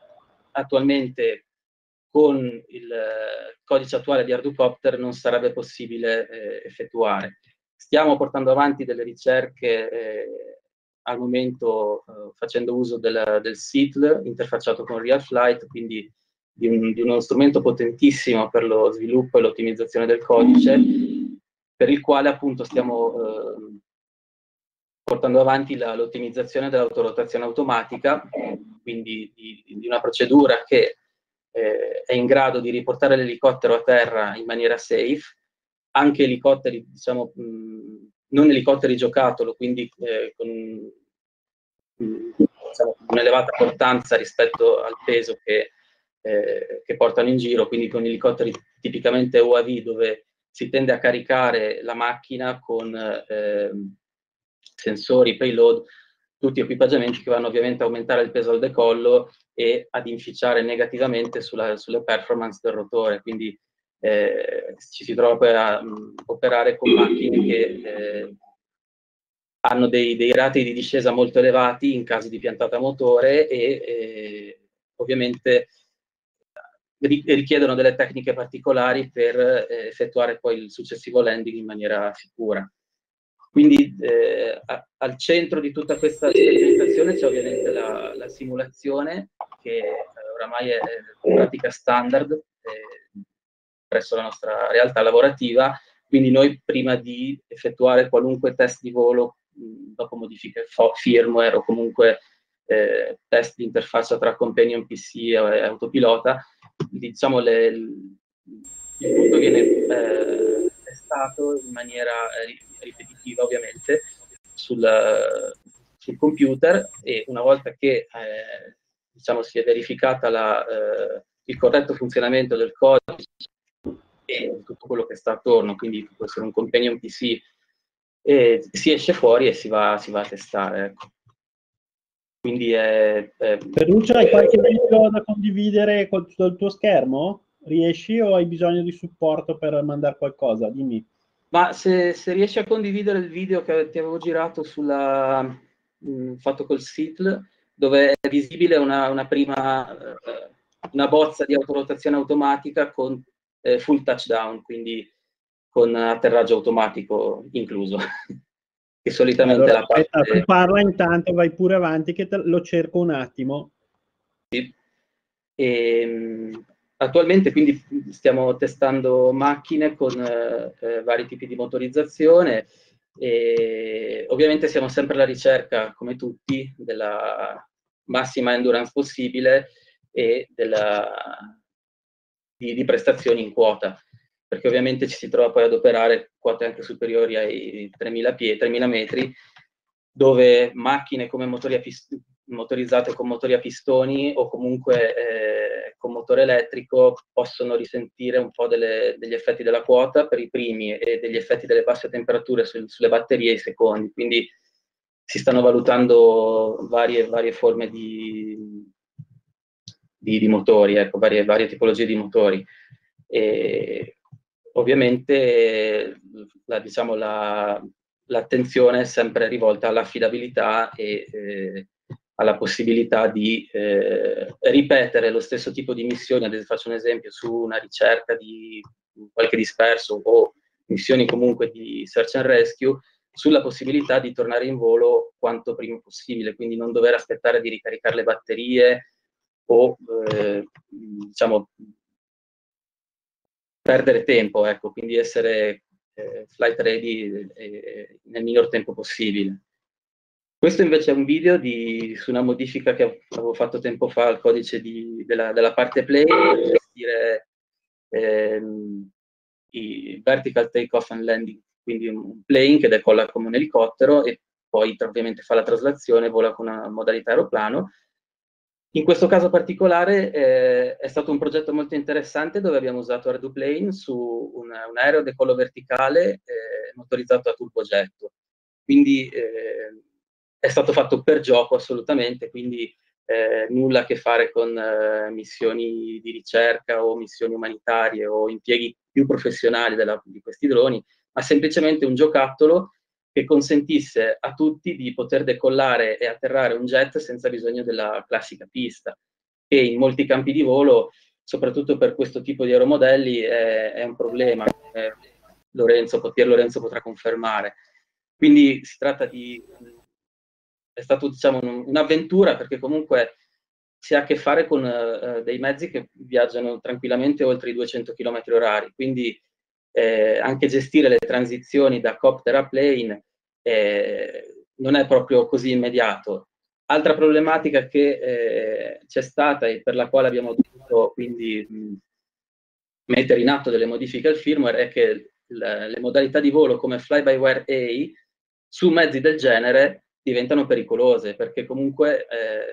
attualmente con il codice attuale di ArduCopter non sarebbe possibile eh, effettuare. Stiamo portando avanti delle ricerche eh, al momento eh, facendo uso del, del S I T L interfacciato con RealFlight, quindi di, un, di uno strumento potentissimo per lo sviluppo e l'ottimizzazione del codice, per il quale appunto stiamo eh, portando avanti l'ottimizzazione dell'autorotazione automatica, quindi di, di una procedura che eh, è in grado di riportare l'elicottero a terra in maniera safe, anche elicotteri, diciamo, mh, non elicotteri giocattolo, quindi eh, con mh, diciamo, un'elevata portanza rispetto al peso che eh, che portano in giro, quindi con elicotteri tipicamente U A V, dove si tende a caricare la macchina con eh, sensori, payload, tutti equipaggiamenti che vanno ovviamente a aumentare il peso al decollo e ad inficiare negativamente sulla, sulle performance del rotore. Quindi eh, ci si trova poi a mh, operare con macchine che eh, hanno dei, dei rati di discesa molto elevati in caso di piantata motore e eh, ovviamente richiedono delle tecniche particolari per eh, effettuare poi il successivo landing in maniera sicura. Quindi eh, a, al centro di tutta questa sperimentazione c'è ovviamente la, la simulazione, che eh, oramai è pratica standard eh, presso la nostra realtà lavorativa. Quindi noi, prima di effettuare qualunque test di volo, mh, dopo modifiche firmware o comunque eh, test di interfaccia tra companion P C e autopilota, diciamo le, il tutto viene eh, testato in maniera eh, ripetitiva ovviamente sul, sul computer, e una volta che eh, diciamo si è verificata la, eh, il corretto funzionamento del codice e tutto quello che sta attorno, quindi può essere un companion P C, e si esce fuori e si va, si va a testare, ecco. Quindi è, è... Ferruccio, hai qualche video da condividere sul tuo schermo? Riesci o hai bisogno di supporto per mandare qualcosa? Dimmi. Ma se, se riesci a condividere il video che ti avevo girato sulla mh, fatto col S I T L, dove è visibile una, una prima eh, una bozza di autorotazione automatica con eh, full touchdown, quindi con atterraggio automatico incluso. Che solitamente allora, la parte... aspetta, tu parla intanto, vai pure avanti che te lo cerco un attimo. Sì. E, attualmente quindi stiamo testando macchine con eh, vari tipi di motorizzazione e ovviamente siamo sempre alla ricerca, come tutti, della massima endurance possibile e della, di, di prestazioni in quota, perché ovviamente ci si trova poi ad operare quote anche superiori ai tremila metri, dove macchine come motori a pistoni, motorizzate con motori a pistoni o comunque eh, con motore elettrico possono risentire un po' delle, degli effetti della quota per i primi e degli effetti delle basse temperature sul, sulle batterie i secondi. Quindi si stanno valutando varie, varie forme di, di, di motori, ecco, varie, varie tipologie di motori. E ovviamente la, diciamo, la, l'attenzione è sempre rivolta all'affidabilità e eh, alla possibilità di eh, ripetere lo stesso tipo di missioni. Ad esempio, faccio un esempio su una ricerca di qualche disperso o missioni comunque di search and rescue, sulla possibilità di tornare in volo quanto prima possibile, quindi non dover aspettare di ricaricare le batterie o eh, diciamo perdere tempo, ecco, quindi essere eh, flight ready eh, nel minor tempo possibile. Questo invece è un video di, su una modifica che avevo fatto tempo fa al codice di, della, della parte plane per gestire ehm, i vertical take-off and landing, quindi un plane che decolla come un elicottero e poi ovviamente fa la traslazione, vola con una modalità aeroplano. In questo caso particolare eh, è stato un progetto molto interessante dove abbiamo usato AirDoPlane su un, un aereo decollo verticale eh, motorizzato a turbogetto. Quindi eh, è stato fatto per gioco assolutamente, quindi eh, nulla a che fare con eh, missioni di ricerca o missioni umanitarie o impieghi più professionali della, di questi droni, ma semplicemente un giocattolo che consentisse a tutti di poter decollare e atterrare un jet senza bisogno della classica pista, che in molti campi di volo, soprattutto per questo tipo di aeromodelli, è, è un problema. Eh, Lorenzo, Pier Lorenzo potrà confermare. Quindi si tratta di... è stato, diciamo, un, un'avventura, perché comunque si ha a che fare con uh, dei mezzi che viaggiano tranquillamente oltre i duecento chilometri orari, quindi eh, anche gestire le transizioni da copter a plane eh, non è proprio così immediato. Altra problematica che eh, c'è stata e per la quale abbiamo dovuto quindi mh, mettere in atto delle modifiche al firmware è che le, le modalità di volo come fly-by-wire A su mezzi del genere diventano pericolose, perché comunque eh,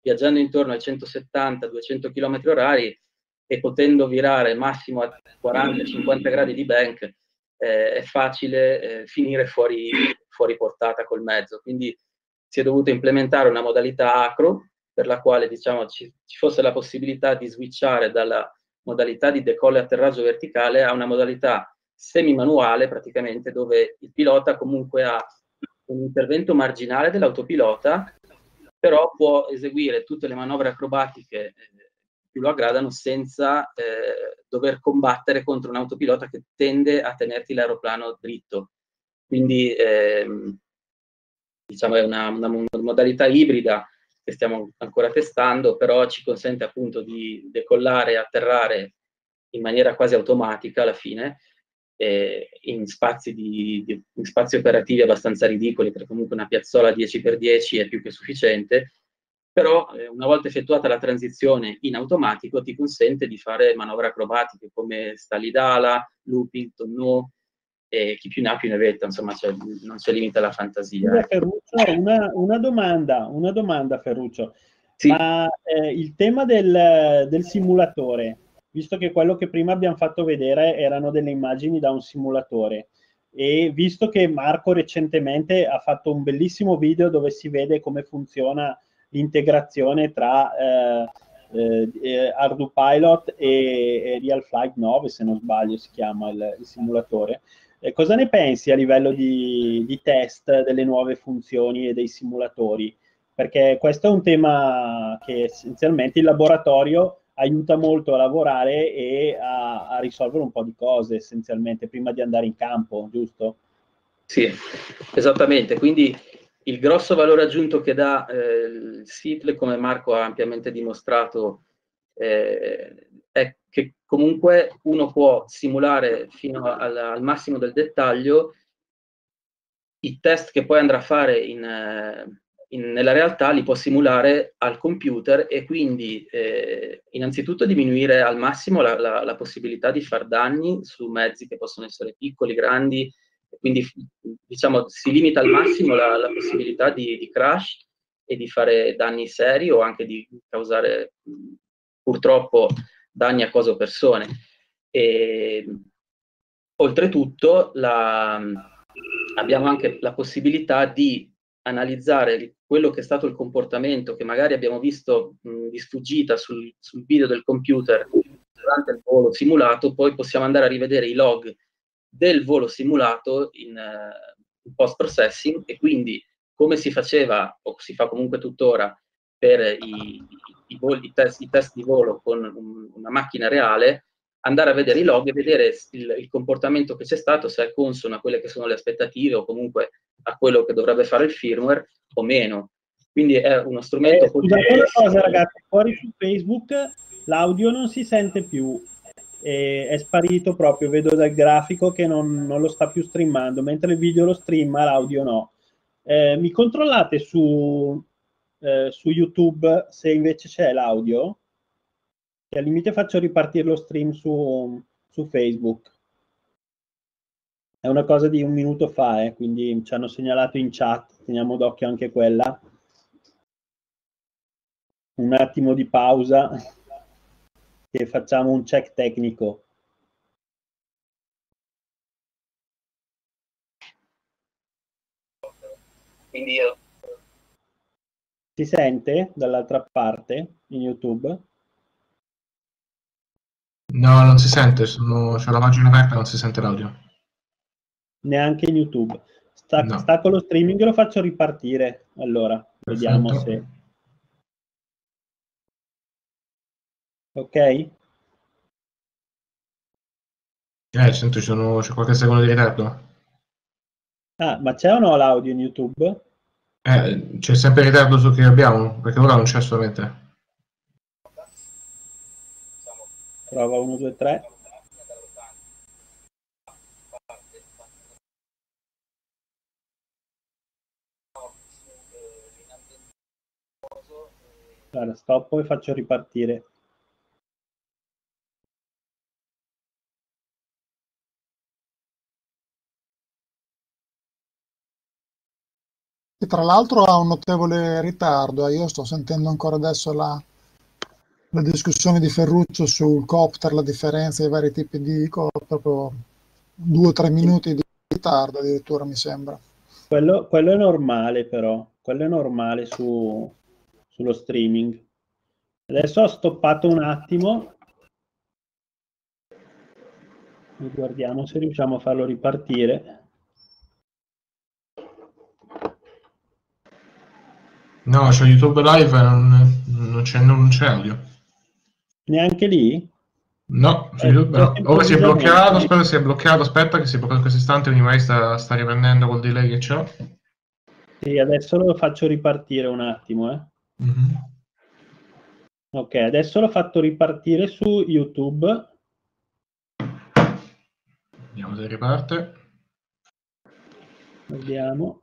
viaggiando intorno ai centosettanta duecento chilometri orari e potendo virare massimo a quaranta cinquanta gradi di bank, eh, è facile eh, finire fuori, fuori portata col mezzo. Quindi si è dovuto implementare una modalità acro per la quale, diciamo, ci, ci fosse la possibilità di switchare dalla modalità di decollo e atterraggio verticale a una modalità semi-manuale, praticamente, dove il pilota comunque ha un intervento marginale dell'autopilota, però può eseguire tutte le manovre acrobatiche eh, più lo aggradano senza eh, dover combattere contro un autopilota che tende a tenerti l'aeroplano dritto. Quindi ehm, diciamo è una, una, una modalità ibrida che stiamo ancora testando, però ci consente appunto di decollare e atterrare in maniera quasi automatica alla fine, eh, in, spazi di, di, in spazi operativi abbastanza ridicoli, perché comunque una piazzola dieci per dieci è più che sufficiente, però eh, una volta effettuata la transizione in automatico ti consente di fare manovre acrobatiche come stalidala, looping, tonneau, e chi più ne ha più ne metta, insomma, cioè, non c'è limite alla fantasia. Scusa, Ferruccio, una, una domanda, una domanda Ferruccio, sì. ma eh, il tema del, del simulatore, visto che quello che prima abbiamo fatto vedere erano delle immagini da un simulatore, e visto che Marco recentemente ha fatto un bellissimo video dove si vede come funziona l'integrazione tra eh, eh, ArduPilot e, e Real Flight nove, se non sbaglio si chiama il, il simulatore, eh, cosa ne pensi a livello di, di test delle nuove funzioni e dei simulatori? Perché questo è un tema che essenzialmente il laboratorio aiuta molto a lavorare e a, a risolvere un po' di cose essenzialmente prima di andare in campo, giusto? Sì, esattamente. Quindi il grosso valore aggiunto che dà eh, il S I P L, come Marco ha ampiamente dimostrato, eh, è che comunque uno può simulare fino al, al massimo del dettaglio i test che poi andrà a fare in, in, nella realtà, li può simulare al computer e quindi eh, innanzitutto diminuire al massimo la, la, la possibilità di far danni su mezzi che possono essere piccoli, grandi, quindi diciamo si limita al massimo la, la possibilità di, di crash e di fare danni seri o anche di causare purtroppo danni a cose o persone. E, oltretutto la, abbiamo anche la possibilità di analizzare quello che è stato il comportamento che magari abbiamo visto mh, di sfuggita sul, sul video del computer durante il volo simulato, poi possiamo andare a rivedere i log del volo simulato in, uh, in post-processing e quindi come si faceva o si fa comunque tuttora per i, i, i, voli, i, test, i test di volo con un, una macchina reale, andare a vedere i log e vedere il, il comportamento che c'è stato, se è consono a quelle che sono le aspettative o comunque a quello che dovrebbe fare il firmware o meno. Quindi è uno strumento... Eh, scusate una cosa ragazzi, fuori su Facebook l'audio non si sente più, eh, è sparito proprio, vedo dal grafico che non, non lo sta più streamando, mentre il video lo streama, l'audio no. Eh, mi controllate su, eh, su YouTube se invece c'è l'audio? Che al limite faccio ripartire lo stream su, su Facebook. È una cosa di un minuto fa, eh, quindi ci hanno segnalato in chat, teniamo d'occhio anche quella. Un attimo di pausa e facciamo un check tecnico. Quindi io... Si sente dall'altra parte in YouTube? No, non si sente, sono... c'è la pagina aperta, non si sente l'audio. Neanche in YouTube. Sta, No. sta con lo streaming, lo faccio ripartire. Allora, Perfetto. vediamo se... Ok? Eh, sento, c'è qualche secondo di ritardo. Ah, ma c'è o no l'audio in YouTube? Eh, c'è sempre ritardo su che abbiamo, perché ora non c'è assolutamente. Prova uno, due, tre. Allora, stoppo e faccio ripartire. E tra l'altro ha un notevole ritardo, eh. Io sto sentendo ancora adesso la, la discussione di Ferruccio sul copter, la differenza dei vari tipi di copter, proprio due o tre minuti di ritardo addirittura mi sembra. Quello, quello è normale però, quello è normale su, sullo streaming. Adesso ho stoppato un attimo e guardiamo se riusciamo a farlo ripartire. No, c'è YouTube Live e non, non c'è non c'è audio. Neanche lì? No, su Eh, YouTube no. successo Ora si è bloccato, improvvisamente. aspetta si è bloccato, aspetta che si è bloccato questo istante, quindi magari sta, sta riprendendo col delay che c'ho. Sì, adesso lo faccio ripartire un attimo. Eh. Mm-hmm. Ok, adesso l'ho fatto ripartire su YouTube. Vediamo se riparte. Vediamo.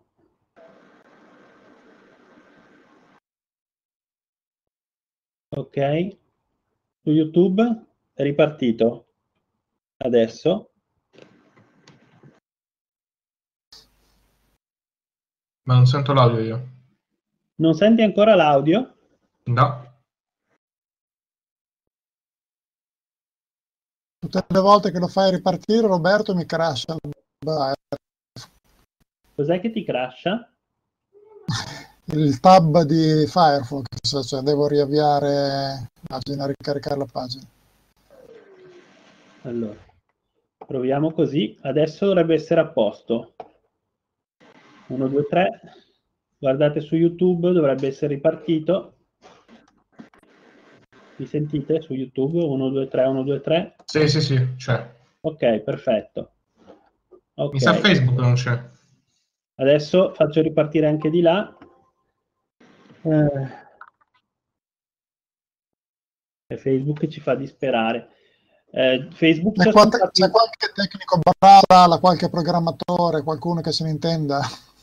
Ok, su YouTube è ripartito. Adesso. Ma non sento l'audio io. Non senti ancora l'audio? No. Tutte le volte che lo fai ripartire, Roberto, mi crasha il, Cos'è che ti crasha? il tab di Firefox, cioè devo riavviare la pagina, ricaricare la pagina. Allora, proviamo così. Adesso dovrebbe essere a posto. uno, due, tre. Guardate su YouTube, dovrebbe essere ripartito. Mi sentite su YouTube? uno, due, tre, uno, due, tre. Sì, sì, sì, c'è. Ok, perfetto. Okay. Mi sa Facebook non c'è. Adesso faccio ripartire anche di là. Eh, e Facebook ci fa disperare. Eh, Facebook C'è, qualche, stati... c'è qualche tecnico bravo, qualche programmatore, qualcuno che se ne intenda?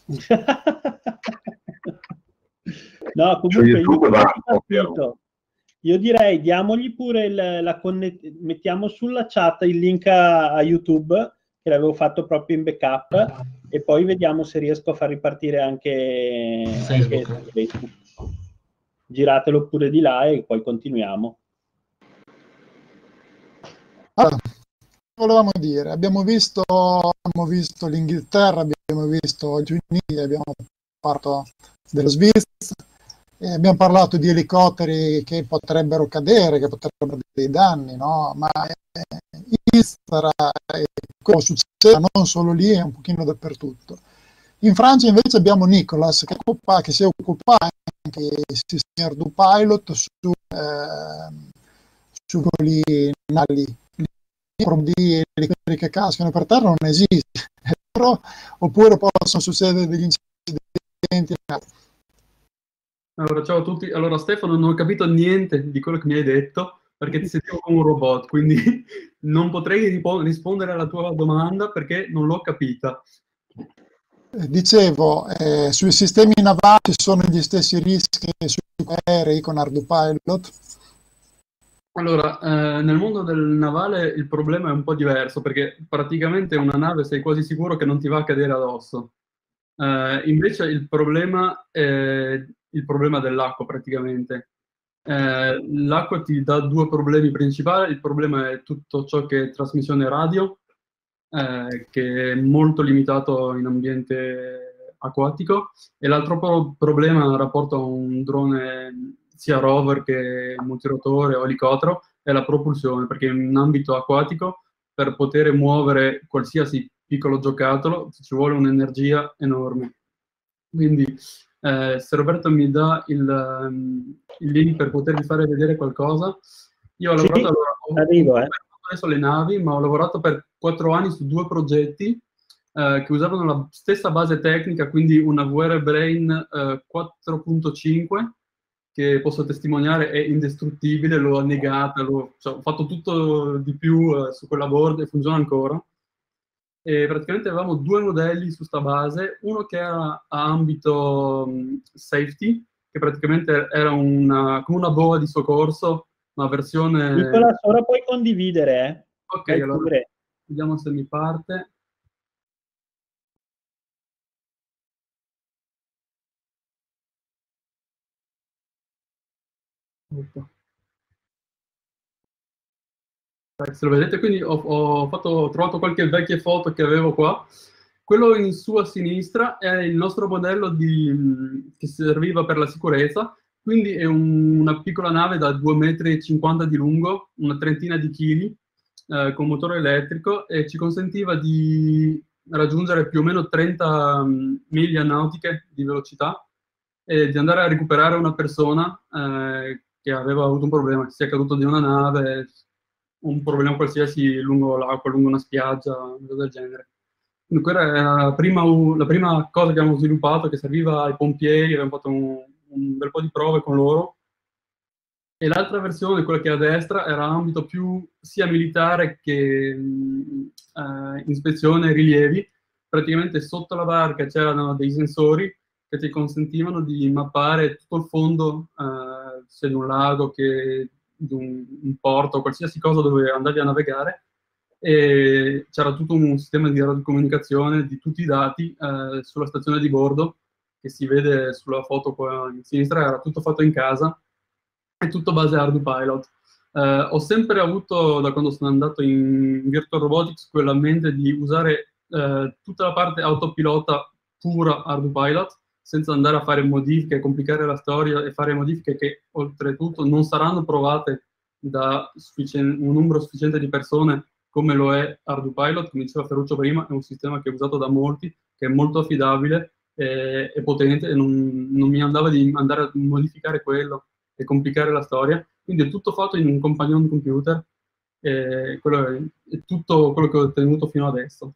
No, comunque io, partito. Io direi diamogli pure il, la connett- mettiamo sulla chat il link a, a YouTube che l'avevo fatto proprio in backup e poi vediamo se riesco a far ripartire anche Facebook. Anche Facebook. Giratelo pure di là e poi continuiamo. Allora, volevamo dire, abbiamo visto, abbiamo visto l'Inghilterra, abbiamo visto gli Uniti, abbiamo parlato dello Svizzera, e abbiamo parlato di elicotteri che potrebbero cadere, che potrebbero avere dei danni, no? Ma in Svizzera quello succede non solo lì, è un pochino dappertutto. In Francia invece abbiamo Nicolas che, occupa, che si occupa anche il signor Dupilot su, eh, su voli nali. Di elicotteri che cascano per terra non esiste, oppure possono succedere degli incidenti. Allora, ciao a tutti. Allora, Stefano, non ho capito niente di quello che mi hai detto perché ti sentivo come un robot, quindi non potrei ripo- rispondere alla tua domanda perché non l'ho capita. Dicevo, eh, sui sistemi navali ci sono gli stessi rischi sui aerei con ArduPilot? Allora, eh, nel mondo del navale il problema è un po' diverso perché praticamente una nave sei quasi sicuro che non ti va a cadere addosso. Eh, invece il problema è il problema dell'acqua praticamente. Eh, l'acqua ti dà due problemi principali. Il problema è tutto ciò che è trasmissione radio, eh, che è molto limitato in ambiente acquatico, e l'altro pro- problema in rapporto a un drone sia rover che multirotore o elicottero è la propulsione, perché in un ambito acquatico per poter muovere qualsiasi piccolo giocattolo ci vuole un'energia enorme. Quindi eh, se Roberto mi dà il, um, il link per potervi fare vedere qualcosa, io ho sì, lavorato allora, ho, arrivo, eh. adesso le navi, ma ho lavorato per quattro anni su due progetti eh, che usavano la stessa base tecnica, quindi una V R Brain eh, quattro punto cinque, che posso testimoniare è indistruttibile, l'ho annegata, l'ho, cioè, ho fatto tutto di più eh, su quella board e funziona ancora. E praticamente avevamo due modelli su sta base, uno che era a ambito um, safety, che praticamente era una, come una boa di soccorso, ma versione... Nicola, ora puoi condividere, eh? Ok, Vai allora, pure. vediamo se mi parte. Se lo vedete, quindi ho, ho, fatto, ho trovato qualche vecchie foto che avevo qua. Quello in su a sinistra è il nostro modello di, che serviva per la sicurezza, quindi è un, una piccola nave da due virgola cinquanta metri di lungo, una trentina di chili, eh, con motore elettrico, e ci consentiva di raggiungere più o meno trenta miglia nautiche di velocità e di andare a recuperare una persona eh, che aveva avuto un problema, che sia caduto di una nave, un problema qualsiasi lungo l'acqua, lungo una spiaggia, cosa del genere. Quindi quella era la prima, la prima cosa che abbiamo sviluppato, che serviva ai pompieri, abbiamo fatto un, un bel po' di prove con loro. E l'altra versione, quella che è a destra, era ambito più sia militare che eh, ispezione e rilievi. Praticamente sotto la barca c'erano dei sensori che ti consentivano di mappare tutto il fondo, eh, sia di un lago che di un, un porto, qualsiasi cosa dove andavi a navigare, e c'era tutto un sistema di radiocomunicazione di tutti i dati eh, sulla stazione di bordo, che si vede sulla foto qua in sinistra, era tutto fatto in casa, è tutto base ArduPilot. Eh, ho sempre avuto, da quando sono andato in Virtual Robotics, quella mente di usare eh, tutta la parte autopilota pura ArduPilot, senza andare a fare modifiche, complicare la storia e fare modifiche che oltretutto non saranno provate da un numero sufficiente di persone come lo è ArduPilot. Come diceva Ferruccio prima, è un sistema che è usato da molti, che è molto affidabile e, e potente, e non, non mi andava di andare a modificare quello e complicare la storia. Quindi è tutto fatto in un companion computer, e quello è, è tutto quello che ho ottenuto fino adesso.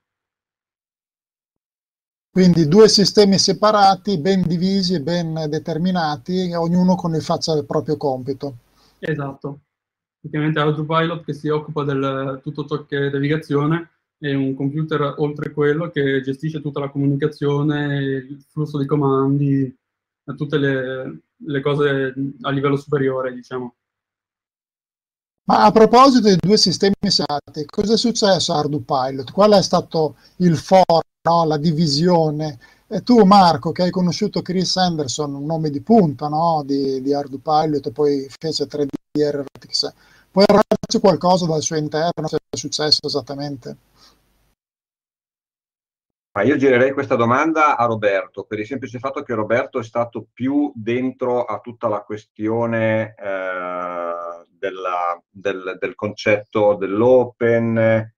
Quindi due sistemi separati, ben divisi e ben determinati, ognuno con il faccia del proprio compito. Esatto. Praticamente ArduPilot che si occupa del tutto ciò che è navigazione, e un computer oltre quello che gestisce tutta la comunicazione, il flusso di comandi, tutte le, le cose a livello superiore, diciamo. Ma a proposito dei due sistemi separati, cosa è successo a ArduPilot? Qual è stato il foro, no? La divisione? E tu, Marco, che hai conosciuto Chris Anderson, un nome di punta, no? di, di ArduPilot, e poi fece tre D R Robotics, puoi parlarci qualcosa dal suo interno, cosa è successo esattamente? Ma io girerei questa domanda a Roberto, per il semplice fatto che Roberto è stato più dentro a tutta la questione eh, della, del, del concetto dell'open,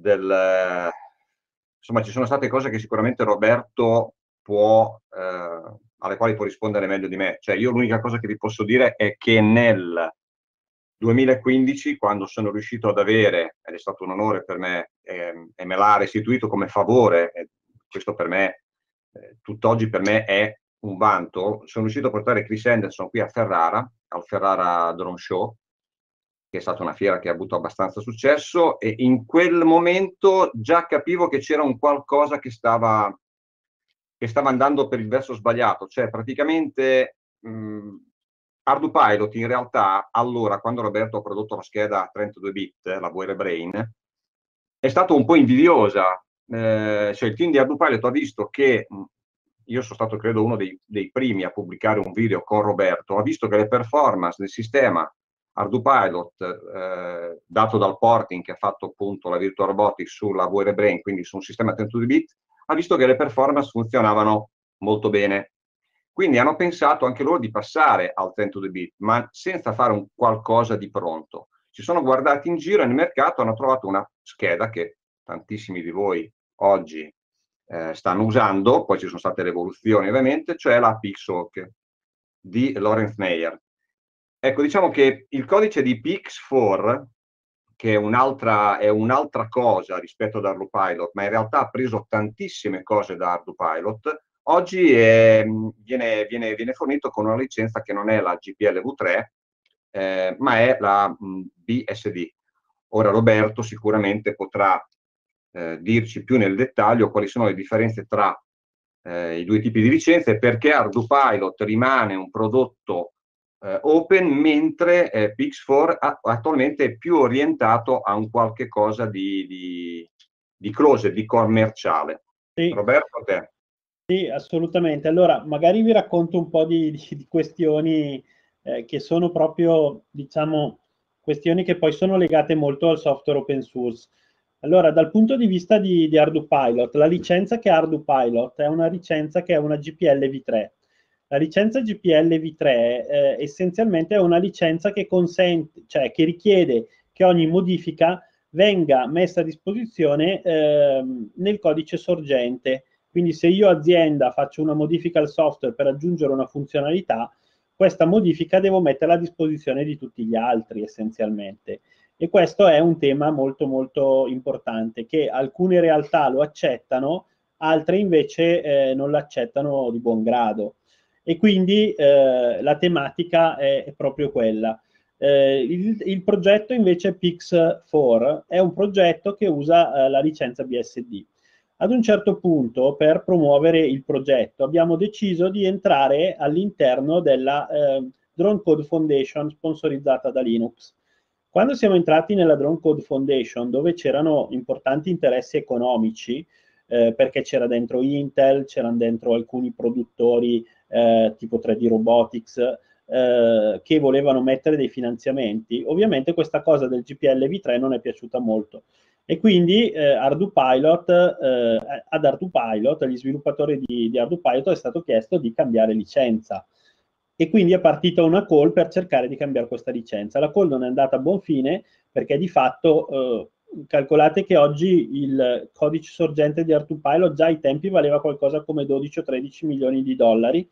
del, insomma ci sono state cose che sicuramente Roberto può, eh, alle quali può rispondere meglio di me. Cioè, io l'unica cosa che vi posso dire è che nel duemilaquindici, quando sono riuscito ad avere, ed è stato un onore per me, eh, e me l'ha restituito come favore, e questo per me, eh, tutt'oggi per me è un vanto, sono riuscito a portare Chris Anderson qui a Ferrara, al Ferrara Drone Show, che è stata una fiera che ha avuto abbastanza successo, e in quel momento già capivo che c'era un qualcosa che stava, che stava andando per il verso sbagliato, cioè praticamente mh, ArduPilot in realtà, allora, quando Roberto ha prodotto la scheda a trentadue bit, la Voirebrain, è stato un po' invidiosa. Eh, cioè il team di ArduPilot ha visto che, io sono stato credo uno dei, dei primi a pubblicare un video con Roberto, ha visto che le performance del sistema ArduPilot, eh, dato dal porting che ha fatto appunto la Virtual Robotics sulla Voirebrain, quindi su un sistema a trentadue bit, ha visto che le performance funzionavano molto bene. Quindi hanno pensato anche loro di passare al trentadue bit, ma senza fare un qualcosa di pronto. Si sono guardati in giro nel mercato, hanno trovato una scheda che tantissimi di voi oggi eh, stanno usando, poi ci sono state le evoluzioni ovviamente, cioè la PixHawk di Lorenz Meyer. Ecco, diciamo che il codice di P X quattro, che è un'altra è un'altra cosa rispetto ad ArduPilot, ma in realtà ha preso tantissime cose da ArduPilot, oggi è, viene, viene, viene fornito con una licenza che non è la G P L v tre, eh, ma è la mh, B S D. Ora Roberto sicuramente potrà eh, dirci più nel dettaglio quali sono le differenze tra eh, i due tipi di licenze, perché ArduPilot rimane un prodotto eh, open, mentre eh, P X quattro a, attualmente è più orientato a un qualche cosa di, di, di close, di commerciale. Sì. Roberto, te. Sì, assolutamente. Allora, magari vi racconto un po' di, di, di questioni eh, che sono proprio, diciamo, questioni che poi sono legate molto al software open source. Allora, dal punto di vista di, di ArduPilot, la licenza che ha ArduPilot è una licenza che è una G P L v tre. La licenza G P L v tre eh, essenzialmente è una licenza che consente, cioè che richiede che ogni modifica venga messa a disposizione eh, nel codice sorgente. Quindi se io azienda faccio una modifica al software per aggiungere una funzionalità, questa modifica devo metterla a disposizione di tutti gli altri essenzialmente. E questo è un tema molto molto importante, che alcune realtà lo accettano, altre invece eh, non lo accettano di buon grado. E quindi eh, la tematica è, è proprio quella. Eh, il, il progetto invece P I X quattro è un progetto che usa eh, la licenza B S D. Ad un certo punto, per promuovere il progetto, abbiamo deciso di entrare all'interno della eh, Drone Code Foundation sponsorizzata da Linux. Quando siamo entrati nella Drone Code Foundation, dove c'erano importanti interessi economici, eh, perché c'era dentro Intel, c'erano dentro alcuni produttori eh, tipo tre D Robotics, eh, che volevano mettere dei finanziamenti, ovviamente questa cosa del G P L v tre non è piaciuta molto. E quindi eh, ArduPilot, eh, ad ArduPilot, agli sviluppatori di, di ArduPilot è stato chiesto di cambiare licenza. E quindi è partita una call per cercare di cambiare questa licenza. La call non è andata a buon fine perché di fatto eh, calcolate che oggi il codice sorgente di ArduPilot già ai tempi valeva qualcosa come dodici o tredici milioni di dollari,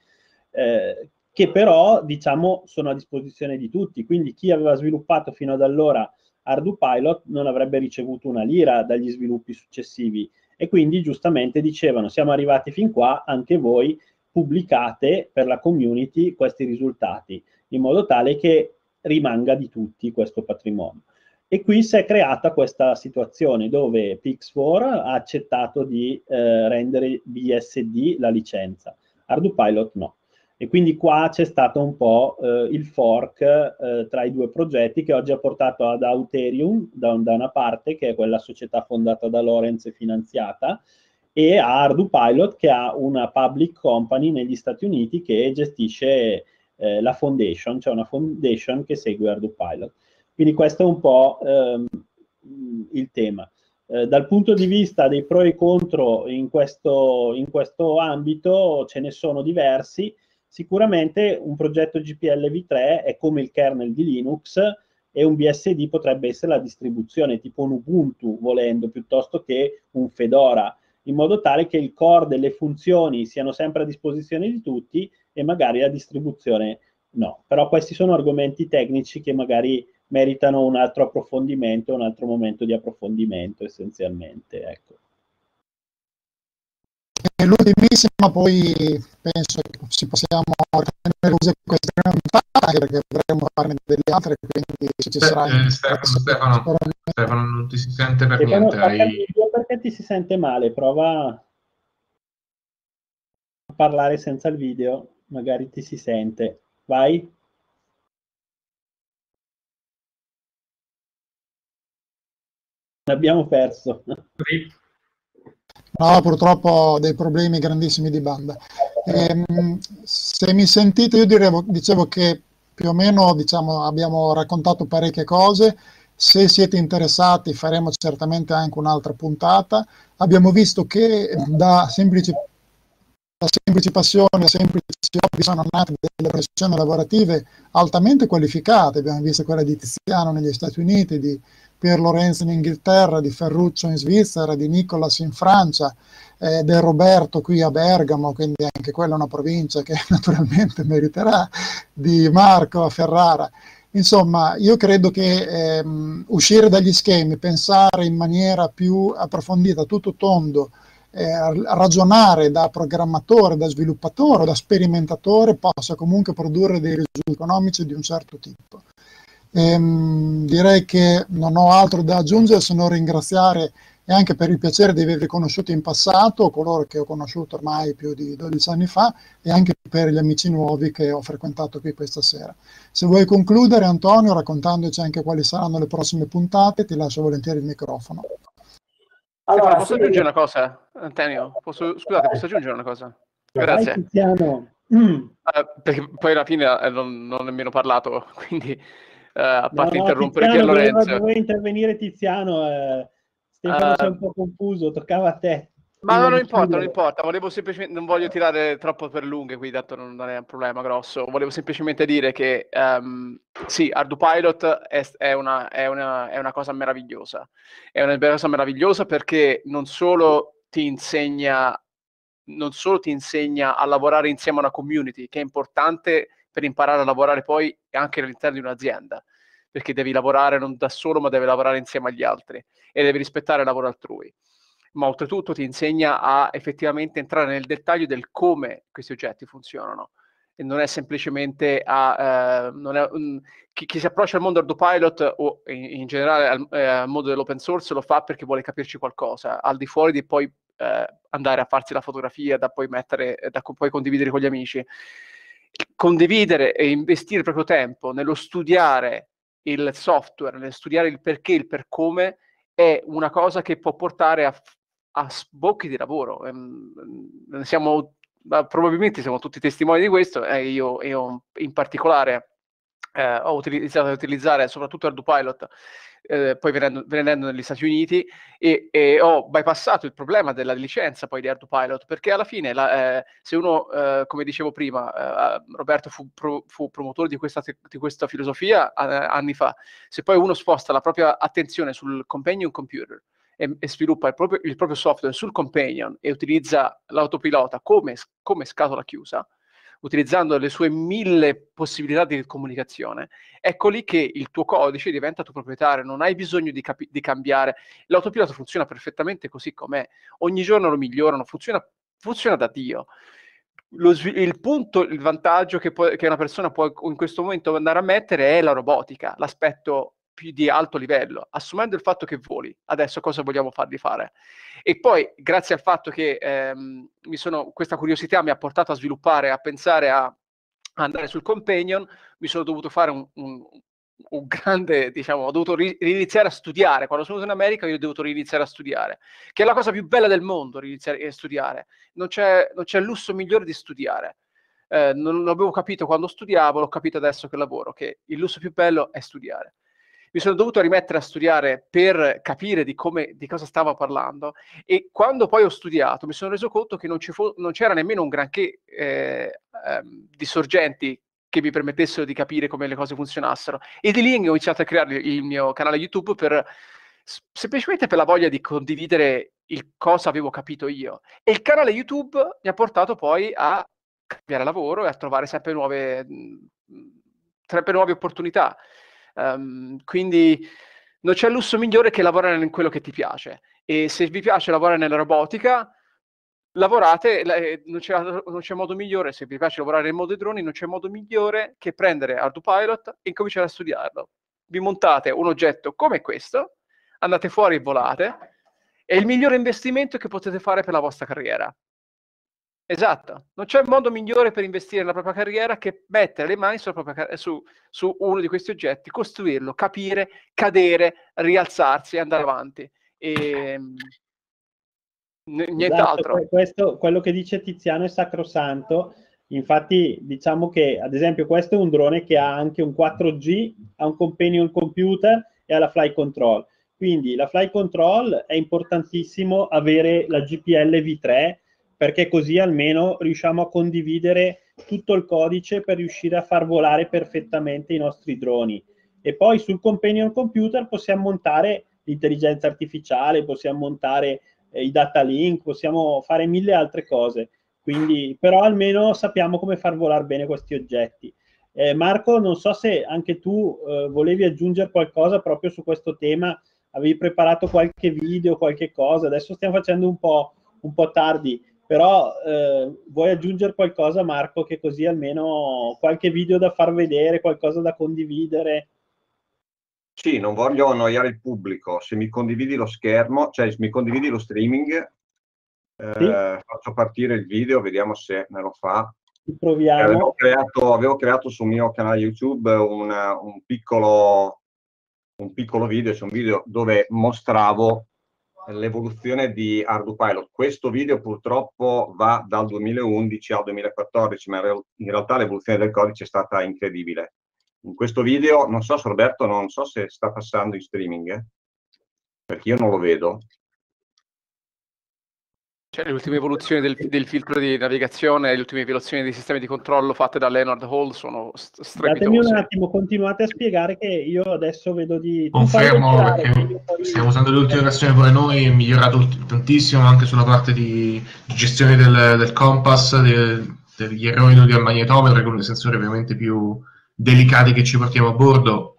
eh, che però diciamo sono a disposizione di tutti. Quindi chi aveva sviluppato fino ad allora ArduPilot non avrebbe ricevuto una lira dagli sviluppi successivi, e quindi giustamente dicevano: siamo arrivati fin qua, anche voi pubblicate per la community questi risultati, in modo tale che rimanga di tutti questo patrimonio. E qui si è creata questa situazione dove P I X quattro ha accettato di eh, rendere B S D la licenza, ArduPilot no. E quindi qua c'è stato un po' eh, il fork eh, tra i due progetti, che oggi ha portato ad Auterium da, da una parte, che è quella società fondata da Lorenz e finanziata, e a ArduPilot, che ha una public company negli Stati Uniti che gestisce eh, la foundation, cioè una foundation che segue ArduPilot. Quindi questo è un po' ehm, il tema. Eh, dal punto di vista dei pro e contro in questo, in questo ambito ce ne sono diversi. Sicuramente un progetto G P L v tre è come il kernel di Linux, e un B S D potrebbe essere la distribuzione, tipo un Ubuntu volendo, piuttosto che un Fedora, in modo tale che il core delle funzioni siano sempre a disposizione di tutti e magari la distribuzione no. Però questi sono argomenti tecnici che magari meritano un altro approfondimento, un altro momento di approfondimento essenzialmente, ecco. E l'ultimissima, poi penso che ci possiamo tenere così queste puntata, anche perché dovremmo farne delle altre, quindi se ci sarà... Eh, Stefano, Stefano, Stefano, non ti si sente per Stefano, niente. Hai... il video perché ti si sente male, prova a parlare senza il video, magari ti si sente. Vai. L'abbiamo perso. No, purtroppo ho dei problemi grandissimi di banda. Ehm, se mi sentite, io direvo, dicevo che più o meno diciamo, abbiamo raccontato parecchie cose. Se siete interessati faremo certamente anche un'altra puntata. Abbiamo visto che da semplici, da semplici passioni a semplici hobby sono nate delle professioni lavorative altamente qualificate. Abbiamo visto quella di Tiziano negli Stati Uniti, di Pier Lorenzo in Inghilterra, di Ferruccio in Svizzera, di Nicolas in Francia, eh, del Roberto qui a Bergamo, quindi anche quella è una provincia che naturalmente meriterà, di Marco a Ferrara. Insomma, io credo che ehm, uscire dagli schemi, pensare in maniera più approfondita, tutto tondo, eh, ragionare da programmatore, da sviluppatore, da sperimentatore, possa comunque produrre dei risultati economici di un certo tipo. Ehm, direi che non ho altro da aggiungere se non ringraziare, e anche per il piacere di avervi conosciuto in passato, coloro che ho conosciuto ormai più di dodici anni fa, e anche per gli amici nuovi che ho frequentato qui questa sera. Se vuoi concludere, Antonio, raccontandoci anche quali saranno le prossime puntate, ti lascio volentieri il microfono. Allora, posso sì, aggiungere una cosa, Antonio? Posso, scusate, posso aggiungere una cosa? Grazie. Vai, Tiziano. Uh, perché poi alla fine eh, non, non ho nemmeno parlato, quindi uh, a parte no, no, interrompere Tiziano, Pier doveva, Lorenzo. doveva intervenire Tiziano. Eh, Stefano uh, si è un po' confuso, toccava a te. Ma no, non importa, non importa, volevo semplicemente, non voglio tirare troppo per lunghe qui, dato non è un problema grosso, volevo semplicemente dire che um, sì, ArduPilot è, è, una, è, una, è una cosa meravigliosa, è una cosa meravigliosa perché non solo ti insegna, non solo ti insegna a lavorare insieme a una community, che è importante per imparare a lavorare poi anche all'interno di un'azienda, perché devi lavorare non da solo, ma devi lavorare insieme agli altri e devi rispettare il lavoro altrui. Ma oltretutto ti insegna a effettivamente entrare nel dettaglio del come questi oggetti funzionano. E non è semplicemente a... Eh, non è, um, chi, chi si approccia al mondo ArduPilot o in, in generale al, eh, al mondo dell'open source lo fa perché vuole capirci qualcosa, al di fuori di poi eh, andare a farsi la fotografia, da poi mettere, da poi condividere con gli amici. Condividere e investire il proprio tempo nello studiare il software, nel studiare il perché, il per come, è una cosa che può portare a a sbocchi di lavoro. Um, siamo, probabilmente siamo tutti testimoni di questo, e eh, io, io in particolare eh, ho utilizzato a utilizzare soprattutto ArduPilot, eh, poi venendo, venendo negli Stati Uniti, e, e ho bypassato il problema della licenza poi di ArduPilot, perché alla fine la, eh, se uno, eh, come dicevo prima, eh, Roberto fu, pro, fu promotore di questa, di questa filosofia eh, anni fa, se poi uno sposta la propria attenzione sul companion computer E, e sviluppa il proprio, il proprio software sul companion e utilizza l'autopilota come, come scatola chiusa, utilizzando le sue mille possibilità di comunicazione, ecco lì che il tuo codice diventa tuo proprietario, non hai bisogno di, capi- di cambiare. L'autopilota funziona perfettamente così com'è, ogni giorno lo migliorano, funziona, funziona da Dio. Lo, il punto, il vantaggio che, può, che una persona può in questo momento andare a mettere è la robotica, l'aspetto più di alto livello, assumendo il fatto che voli, adesso cosa vogliamo fargli fare? E poi, grazie al fatto che ehm, mi sono, questa curiosità mi ha portato a sviluppare, a pensare a, a andare sul companion, mi sono dovuto fare un, un, un grande, diciamo, ho dovuto ri- riniziare a studiare. Quando sono venuto in America io ho dovuto riniziare a studiare, che è la cosa più bella del mondo, riniziare a studiare. Non c'è, non c'è lusso migliore di studiare. Eh, non l'avevo capito quando studiavo, l'ho capito adesso che lavoro, che il lusso più bello è studiare. Mi sono dovuto rimettere a studiare per capire di, come, di cosa stavo parlando, e quando poi ho studiato mi sono reso conto che non, ci fu, non c'era nemmeno un granché eh, ehm, di sorgenti che mi permettessero di capire come le cose funzionassero, e di lì ho iniziato a creare il mio canale YouTube per, semplicemente per la voglia di condividere il cosa avevo capito io, e il canale YouTube mi ha portato poi a cambiare lavoro e a trovare sempre nuove, sempre nuove opportunità. Um, quindi non c'è lusso migliore che lavorare in quello che ti piace, e se vi piace lavorare nella robotica, lavorate, non c'è, non c'è modo migliore. Se vi piace lavorare nel mondo dei droni, non c'è modo migliore che prendere ArduPilot e cominciare a studiarlo. Vi montate un oggetto come questo, andate fuori e volate, è il migliore investimento che potete fare per la vostra carriera. Esatto, non c'è modo migliore per investire nella propria carriera che mettere le mani sulla propria, su, su uno di questi oggetti, costruirlo, capire, cadere, rialzarsi e andare avanti. E nient'altro. Esatto, questo, quello che dice Tiziano è sacrosanto. Infatti diciamo che ad esempio questo è un drone che ha anche un quattro G, ha un companion computer e ha la flight control. Quindi la flight control è importantissimo avere la G P L V tre, perché così almeno riusciamo a condividere tutto il codice per riuscire a far volare perfettamente i nostri droni. E poi sul companion computer possiamo montare l'intelligenza artificiale, possiamo montare eh, i data link, possiamo fare mille altre cose. Quindi, però almeno sappiamo come far volare bene questi oggetti. Eh, Marco, non so se anche tu eh, volevi aggiungere qualcosa proprio su questo tema, avevi preparato qualche video, qualche cosa, adesso stiamo facendo un po', un po' tardi. Però eh, vuoi aggiungere qualcosa, Marco, che così almeno qualche video da far vedere, qualcosa da condividere? Sì, non voglio annoiare il pubblico. Se mi condividi lo schermo, cioè se mi condividi lo streaming, eh, sì, faccio partire il video, vediamo se me lo fa. Proviamo. Eh, avevo, creato, avevo creato sul mio canale YouTube una, un, piccolo, un piccolo video, cioè un video dove mostravo l'evoluzione di ArduPilot. Questo video purtroppo va dal duemilaundici al duemilaquattordici, ma in realtà l'evoluzione del codice è stata incredibile. In questo video, non so se Roberto, non so se sta passando in streaming, eh? Perché io non lo vedo. Cioè, le ultime evoluzioni del, del filtro di navigazione, le ultime evoluzioni dei sistemi di controllo fatte da Leonard Hall sono strepitose. Datemi un attimo, continuate a spiegare che io adesso vedo di... Confermo, perché stiamo usando le ultime versioni pure noi, è migliorato tantissimo anche sulla parte di gestione del, del compass, del, degli errori del magnetometro, con i sensori ovviamente più delicati che ci portiamo a bordo.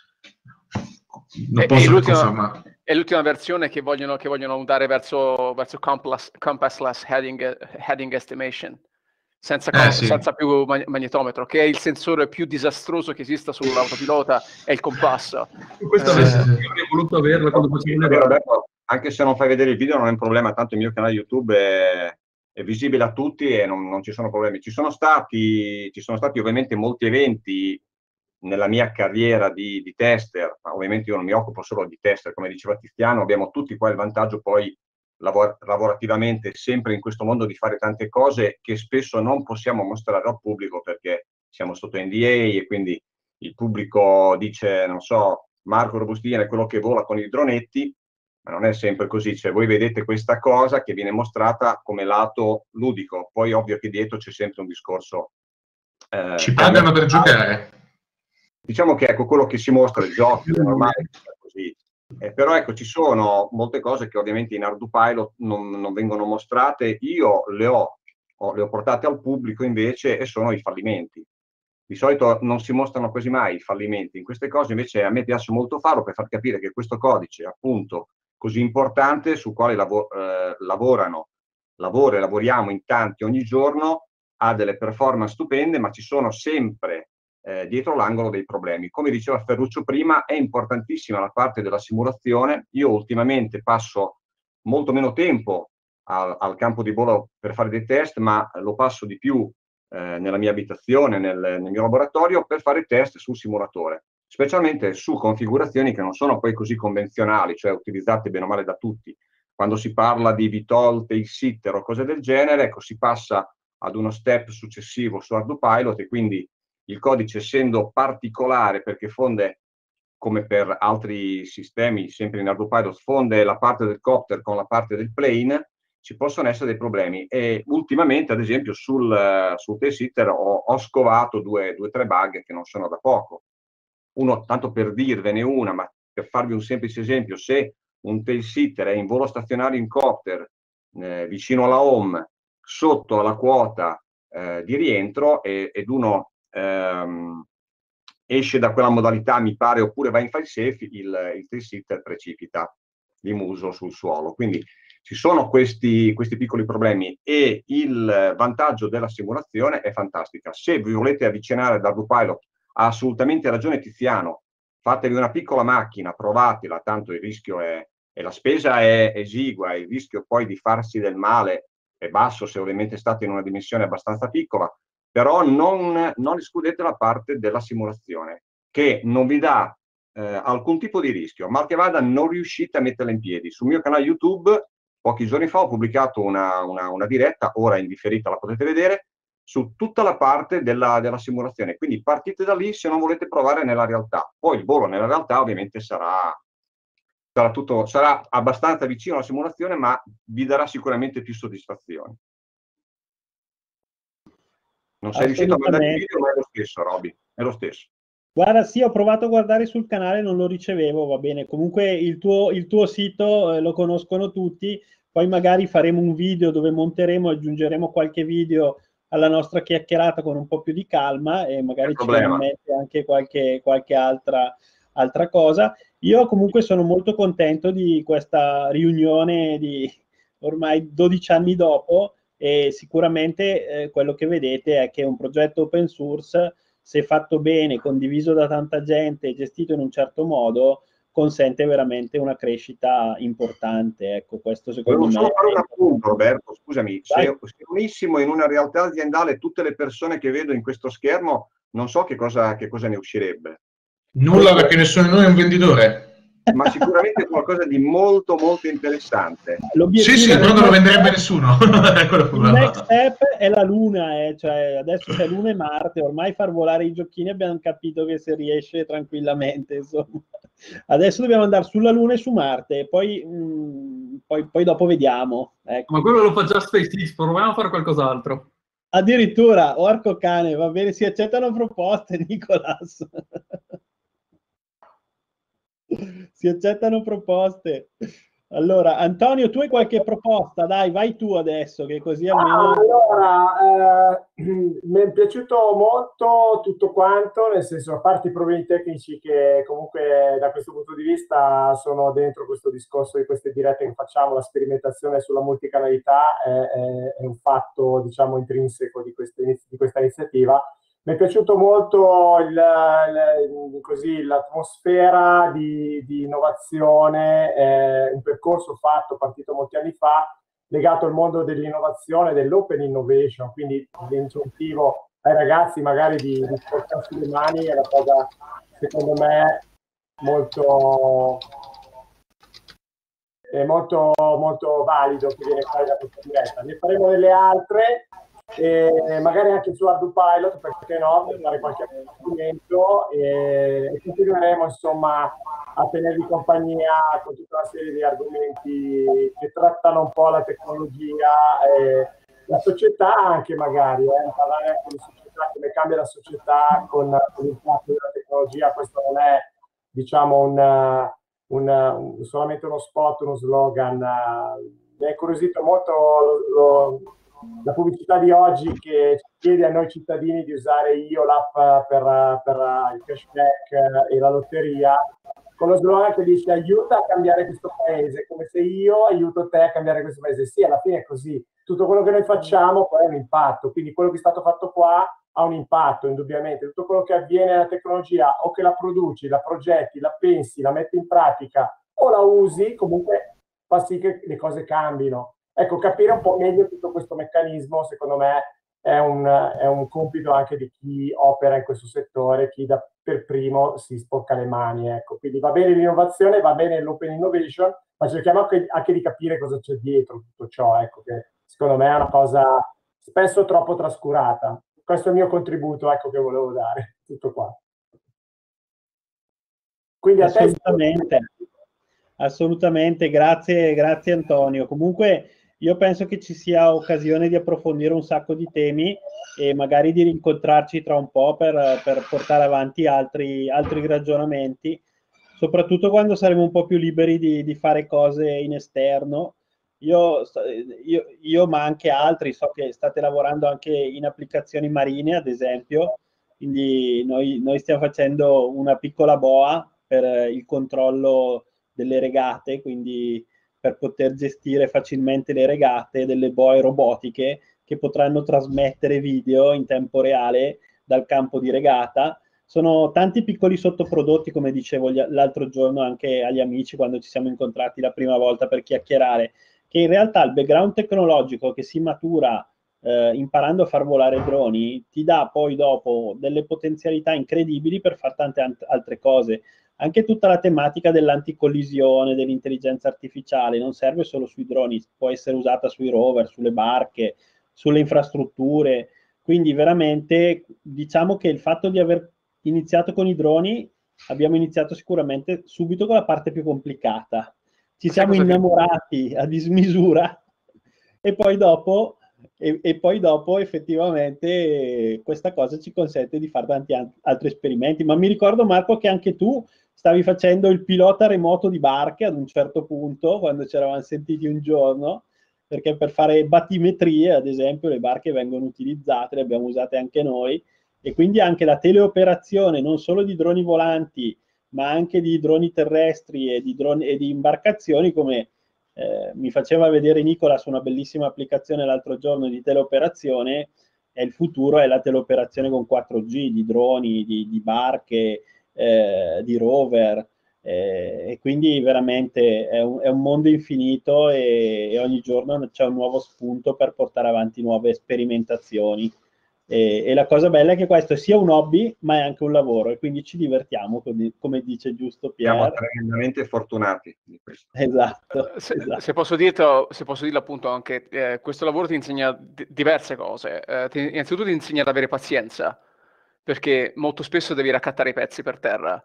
Non e, posso e confermare. È l'ultima versione che vogliono, che vogliono andare verso, verso compass, compassless heading, heading estimation, senza, eh, sì. senza più magnetometro, che è il sensore più disastroso che esista sull'autopilota, è il compasso. Questa eh, versione avrei voluto averla quando facevo le... Anche se non fai vedere il video non è un problema, tanto il mio canale YouTube è, è visibile a tutti e non, non ci sono problemi. Ci sono stati, ci sono stati ovviamente molti eventi nella mia carriera di, di tester, ma ovviamente io non mi occupo solo di tester, come diceva Tiziano, abbiamo tutti qua il vantaggio poi lavor lavorativamente sempre in questo mondo di fare tante cose che spesso non possiamo mostrare al pubblico perché siamo sotto N D A e quindi il pubblico dice, non so, Marco Robustini è quello che vola con i dronetti, ma non è sempre così, cioè voi vedete questa cosa che viene mostrata come lato ludico, poi ovvio che dietro c'è sempre un discorso... Eh, Ci pagano per giocare. Diciamo che ecco quello che si mostra, il gioco è normale che sia così, eh, però ecco ci sono molte cose che ovviamente in ArduPilot non, non vengono mostrate, io le ho, ho, le ho portate al pubblico invece e sono i fallimenti. Di solito non si mostrano quasi mai i fallimenti, in queste cose invece a me piace molto farlo per far capire che questo codice appunto così importante sul quale lav eh, lavorano, lavoro e lavoriamo in tanti ogni giorno, ha delle performance stupende, ma ci sono sempre Eh, dietro l'angolo dei problemi. Come diceva Ferruccio prima, è importantissima la parte della simulazione. Io ultimamente passo molto meno tempo al, al campo di volo per fare dei test, ma lo passo di più eh, nella mia abitazione, nel, nel mio laboratorio, per fare test sul simulatore, specialmente su configurazioni che non sono poi così convenzionali, cioè utilizzate bene o male da tutti. Quando si parla di V TOL, tailsitter o cose del genere, ecco, si passa ad uno step successivo su ArduPilot e quindi il codice, essendo particolare perché fonde, come per altri sistemi, sempre in ArduPilot, fonde la parte del copter con la parte del plane, ci possono essere dei problemi. E ultimamente, ad esempio, sul, sul tailsitter ho, ho scovato due o tre bug che non sono da poco. Uno, tanto per dirvene una, ma per farvi un semplice esempio, se un tailsitter è in volo stazionario in copter, eh, vicino alla home, sotto alla quota eh, di rientro, e, ed uno ehm, esce da quella modalità, mi pare, oppure va in failsafe, il, il tailsitter precipita di muso sul suolo. Quindi ci sono questi, questi piccoli problemi e il vantaggio della simulazione è fantastica. Se vi volete avvicinare ad ArduPilot, ha assolutamente ragione Tiziano, fatevi una piccola macchina, provatela, tanto il rischio è, e la spesa è esigua, il rischio poi di farsi del male è basso se ovviamente state in una dimensione abbastanza piccola, però non, non escludete la parte della simulazione, che non vi dà eh, alcun tipo di rischio, mal che vada non riuscite a metterla in piedi. Sul mio canale YouTube, pochi giorni fa, ho pubblicato una, una, una diretta, ora in differita la potete vedere, su tutta la parte della, della simulazione. Quindi partite da lì se non volete provare nella realtà. Poi il volo nella realtà ovviamente sarà, sarà, tutto, sarà abbastanza vicino alla simulazione, ma vi darà sicuramente più soddisfazioni. Non sei riuscito a guardare il video, ma è lo stesso, Roby, è lo stesso. Guarda, sì, ho provato a guardare sul canale, non lo ricevevo, va bene. Comunque il tuo, il tuo sito eh, lo conoscono tutti, poi magari faremo un video dove monteremo, aggiungeremo qualche video alla nostra chiacchierata con un po' più di calma e magari ci mette anche qualche, qualche altra, altra cosa. Io comunque sono molto contento di questa riunione di ormai dodici anni dopo, e sicuramente eh, quello che vedete è che un progetto open source, se fatto bene, condiviso da tanta gente, gestito in un certo modo, consente veramente una crescita importante. Ecco, questo secondo Volevo me... solo fare un appunto, Roberto, scusami, se, se unissimo in una realtà aziendale tutte le persone che vedo in questo schermo, non so che cosa, che cosa ne uscirebbe. Nulla, perché nessuno di noi è un venditore. ma sicuramente qualcosa di molto molto interessante. Sì, sì, però non lo venderebbe nessuno. Il next step è la Luna, eh. Cioè, adesso c'è Luna e Marte, ormai far volare i giochini abbiamo capito che si riesce tranquillamente, insomma. Adesso dobbiamo andare sulla Luna e su Marte, poi, mh, poi, poi dopo vediamo. Ecco. Ma quello lo fa già SpaceX, proviamo a fare qualcos'altro. Addirittura, orco cane, va bene, si accettano proposte, Nicolas. Si accettano proposte. Allora, Antonio, tu hai qualche proposta? Dai, vai tu adesso, che così almeno... Ah, allora, eh, mi è piaciuto molto tutto quanto, nel senso, a parte i problemi tecnici che comunque da questo punto di vista sono dentro questo discorso di queste dirette che facciamo, la sperimentazione sulla multicanalità è, è, è un fatto, diciamo, intrinseco di, queste, di questa iniziativa. Mi è piaciuto molto il, il, così, l'atmosfera di, di innovazione, eh, un percorso fatto, partito molti anni fa, legato al mondo dell'innovazione, dell'open innovation, quindi l'incentivo ai ragazzi magari di, di sporcarsi le mani è una cosa, secondo me, molto, è molto, molto valido che viene fuori da questa diretta. Ne faremo delle altre. E magari anche su ArduPilot, perché no, per fare qualche argomento, e, e continueremo insomma a tenervi compagnia con tutta una serie di argomenti che trattano un po' la tecnologia e la società anche magari, eh, parlare anche di società, come cambia la società con, con l'impatto della tecnologia. Questo non è, diciamo, un, un, un, solamente uno spot, uno slogan. Mi ha incuriosito molto lo, lo, la pubblicità di oggi che chiede a noi cittadini di usare io l'app per, per il cashback e la lotteria, con lo slogan che dice aiuta a cambiare questo paese, come se io aiuto te a cambiare questo paese. Sì, alla fine è così. Tutto quello che noi facciamo poi ha un impatto, quindi quello che è stato fatto qua ha un impatto, indubbiamente. Tutto quello che avviene nella tecnologia, o che la produci, la progetti, la pensi, la metti in pratica o la usi, comunque fa sì che le cose cambino. Ecco, capire un po' meglio tutto questo meccanismo, secondo me, è un, è un compito anche di chi opera in questo settore, chi da, per primo si sporca le mani. Ecco. Quindi va bene l'innovazione, va bene l'open innovation, ma cerchiamo anche, anche di capire cosa c'è dietro tutto ciò, ecco, che secondo me è una cosa spesso troppo trascurata. Questo è il mio contributo, ecco, che volevo dare. Tutto qua. Quindi assolutamente, a te... assolutamente, grazie, grazie Antonio. Comunque io penso che ci sia occasione di approfondire un sacco di temi e magari di rincontrarci tra un po' per, per portare avanti altri, altri ragionamenti, soprattutto quando saremo un po' più liberi di, di fare cose in esterno. Io, io, io, ma anche altri, so che state lavorando anche in applicazioni marine, ad esempio, quindi noi, noi stiamo facendo una piccola boa per il controllo delle regate, quindi per poter gestire facilmente le regate, delle boe robotiche che potranno trasmettere video in tempo reale dal campo di regata. Sono tanti piccoli sottoprodotti, come dicevo l'altro giorno anche agli amici quando ci siamo incontrati la prima volta per chiacchierare, che in realtà il background tecnologico che si matura eh, imparando a far volare droni ti dà poi dopo delle potenzialità incredibili per fare tante altre cose. Anche tutta la tematica dell'anticollisione, dell'intelligenza artificiale, non serve solo sui droni, può essere usata sui rover, sulle barche, sulle infrastrutture. Quindi veramente diciamo che il fatto di aver iniziato con i droni, abbiamo iniziato sicuramente subito con la parte più complicata. Ci siamo innamorati a dismisura e poi dopo, e, e poi dopo effettivamente questa cosa ci consente di fare tanti altri esperimenti. Ma mi ricordo, Marco, che anche tu stavi facendo il pilota remoto di barche ad un certo punto, quando ci eravamo sentiti un giorno, perché per fare battimetrie, ad esempio, le barche vengono utilizzate, le abbiamo usate anche noi, e quindi anche la teleoperazione non solo di droni volanti, ma anche di droni terrestri e di, droni, e di imbarcazioni, come eh, mi faceva vedere Nicola su una bellissima applicazione l'altro giorno di teleoperazione. È il futuro, è la teleoperazione con quattro G, di droni, di, di barche, eh, di rover, eh, e quindi veramente è un, è un mondo infinito e, e ogni giorno c'è un nuovo spunto per portare avanti nuove sperimentazioni. E, e la cosa bella è che questo sia un hobby, ma è anche un lavoro, e quindi ci divertiamo, come, come dice giusto Pier. Siamo tremendamente fortunati di questo. Esatto. Se, esatto. se posso dirlo, se posso dirlo appunto anche, eh, questo lavoro ti insegna d- diverse cose. Eh, ti- innanzitutto ti insegna ad avere pazienza, perché molto spesso devi raccattare i pezzi per terra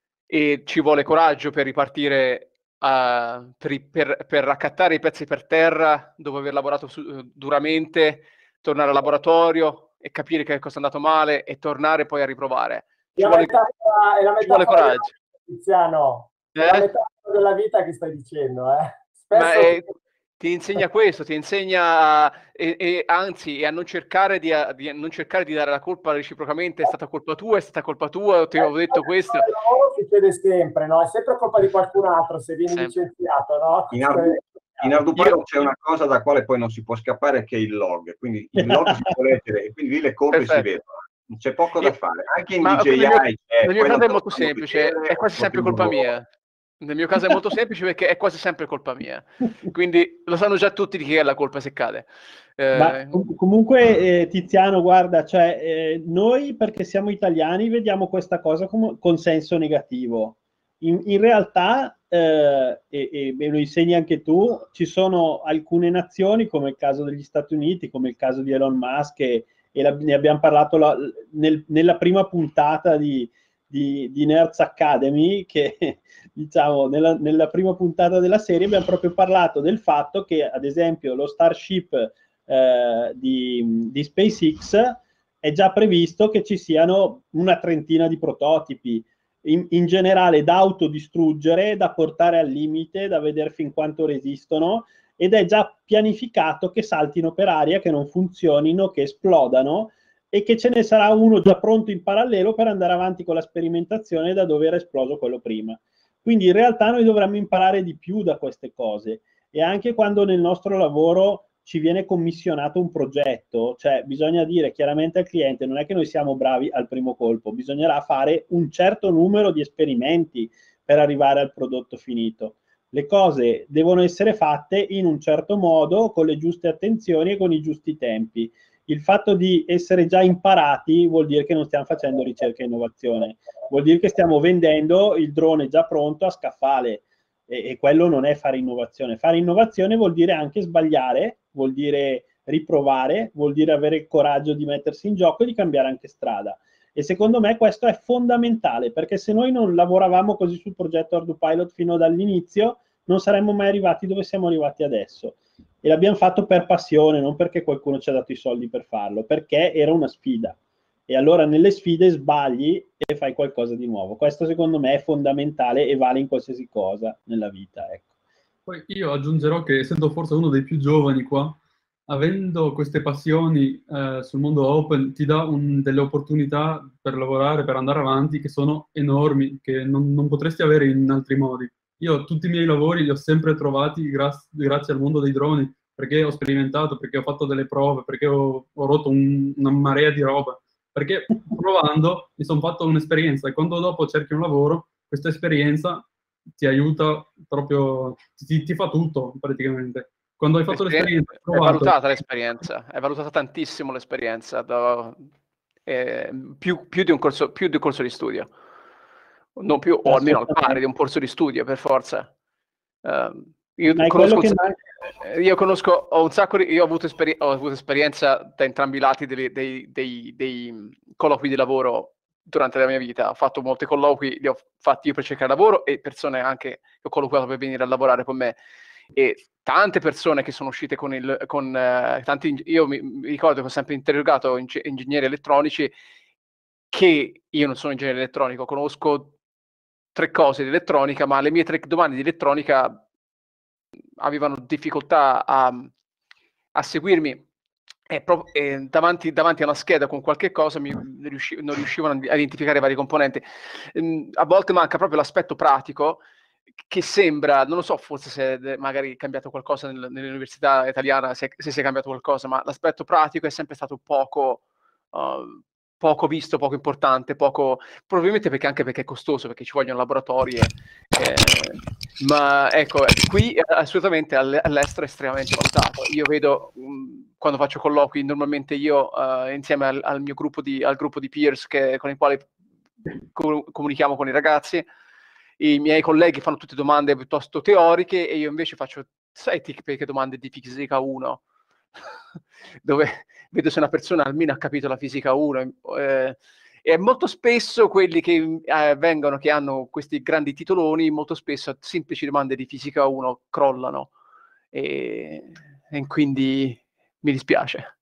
e ci vuole coraggio per ripartire, uh, per, i- per- per raccattare i pezzi per terra dopo aver lavorato su- duramente, tornare al laboratorio e capire che cosa è andato male e tornare poi a riprovare. Ci La vuole, metafora, è la ci vuole metafora coraggio. della- Tiziano, è la Eh? metafora della vita che stai dicendo, eh. Ma Spesso è- ti insegna questo, ti insegna a- e, e anzi a non cercare di, a, di non cercare di dare la colpa reciprocamente, è stata colpa tua, è stata colpa tua, ti avevo detto questo. Il lavoro succede sempre, no? È sempre colpa di qualcun altro se vieni Sempre. licenziato, no? In Ardu, in Ardupilot c'è una cosa da quale poi non si può scappare, che è il log, quindi il log si può leggere e quindi lì le colpe Perfetto. si vedono. Non c'è poco da Io- fare. Anche in ma D J I nel mio, c'è, nel mio poi caso non è te lo molto fanno semplice, vedere, è quasi un po' sempre più colpa dolore. mia. Nel mio caso è molto semplice perché è quasi sempre colpa mia. Quindi lo sanno già tutti di chi è la colpa se cade. Eh, Ma com- comunque, eh, Tiziano, guarda, cioè, eh, noi perché siamo italiani vediamo questa cosa come con senso negativo. In, in realtà, eh, e, e me lo insegni anche tu, ci sono alcune nazioni, come il caso degli Stati Uniti, come il caso di Elon Musk, e, e la- ne abbiamo parlato la- nel- nella prima puntata di, di, di Nerds Academy, che diciamo nella, nella prima puntata della serie abbiamo proprio parlato del fatto che, ad esempio, lo Starship eh, di, di SpaceX è già previsto che ci siano una trentina di prototipi, in, in generale da autodistruggere, da portare al limite, da vedere fin quanto resistono, ed è già pianificato che saltino per aria, che non funzionino, che esplodano, e che ce ne sarà uno già pronto in parallelo per andare avanti con la sperimentazione da dove era esploso quello prima. Quindi in realtà noi dovremmo imparare di più da queste cose, e anche quando nel nostro lavoro ci viene commissionato un progetto, cioè bisogna dire chiaramente al cliente, non è che noi siamo bravi al primo colpo, bisognerà fare un certo numero di esperimenti per arrivare al prodotto finito. Le cose devono essere fatte in un certo modo, con le giuste attenzioni e con i giusti tempi. Il fatto di essere già imparati vuol dire che non stiamo facendo ricerca e innovazione, vuol dire che stiamo vendendo il drone già pronto a scaffale, e, e quello non è fare innovazione. Fare innovazione vuol dire anche sbagliare, vuol dire riprovare, vuol dire avere il coraggio di mettersi in gioco e di cambiare anche strada. E secondo me questo è fondamentale, perché se noi non lavoravamo così sul progetto Ardupilot fino dall'inizio, non saremmo mai arrivati dove siamo arrivati adesso. E l'abbiamo fatto per passione, non perché qualcuno ci ha dato i soldi per farlo, perché era una sfida. E allora nelle sfide sbagli e fai qualcosa di nuovo. Questo secondo me è fondamentale e vale in qualsiasi cosa nella vita, ecco. Poi io aggiungerò che, essendo forse uno dei più giovani qua, avendo queste passioni eh, sul mondo open, ti dà un, delle opportunità per lavorare, per andare avanti, che sono enormi, che non, non potresti avere in altri modi. Io tutti i miei lavori li ho sempre trovati gra- grazie al mondo dei droni, perché ho sperimentato, perché ho fatto delle prove, perché ho, ho rotto un, una marea di roba, perché provando mi sono fatto un'esperienza, e quando dopo cerchi un lavoro, questa esperienza ti aiuta proprio, ti, ti fa tutto praticamente. Quando hai fatto l'esperienza, è provato, valutata l'esperienza, è valutata tantissimo l'esperienza, da, eh, più, più, di un corso, più di un corso di studio, non più, o almeno al pari di un corso di studio, per forza. Uh, io, Ma è conosco quello un, che manca. io conosco, ho un sacco di, io ho avuto, esperi- ho avuto esperienza da entrambi i lati dei, dei, dei, dei colloqui di lavoro durante la mia vita. Ho fatto molti colloqui, li ho fatti io per cercare lavoro, e persone anche che ho colloquiato per venire a lavorare con me, e tante persone che sono uscite con il con eh, tanti, io mi, mi ricordo che ho sempre interrogato ing- ingegneri elettronici, che io non sono ingegnere elettronico, conosco tre cose di elettronica, ma le mie tre domande di elettronica avevano difficoltà a, a seguirmi, e, pro- e davanti, davanti a una scheda con qualche cosa mi, riusci- non riuscivano a identificare i vari componenti. Ehm, a volte manca proprio l'aspetto pratico, che sembra, non lo so, forse se è magari cambiato qualcosa nel, nell'università italiana, se, se si è cambiato qualcosa, ma l'aspetto pratico è sempre stato poco, uh, poco visto, poco importante, poco, probabilmente perché anche perché è costoso, perché ci vogliono laboratori, e, eh, ma ecco, qui assolutamente all'estero è estremamente valutato. Io vedo, mh, quando faccio colloqui, normalmente io, uh, insieme al, al mio gruppo di, al gruppo di peers che, con i quali co- comunichiamo con i ragazzi, i miei colleghi fanno tutte domande piuttosto teoriche e io invece faccio, sai, tipiche domande di fisica uno, dove vedo se una persona almeno ha capito la fisica uno, eh, e molto spesso quelli che eh, vengono, che hanno questi grandi titoloni, molto spesso a semplici domande di fisica uno crollano, e, e quindi mi dispiace.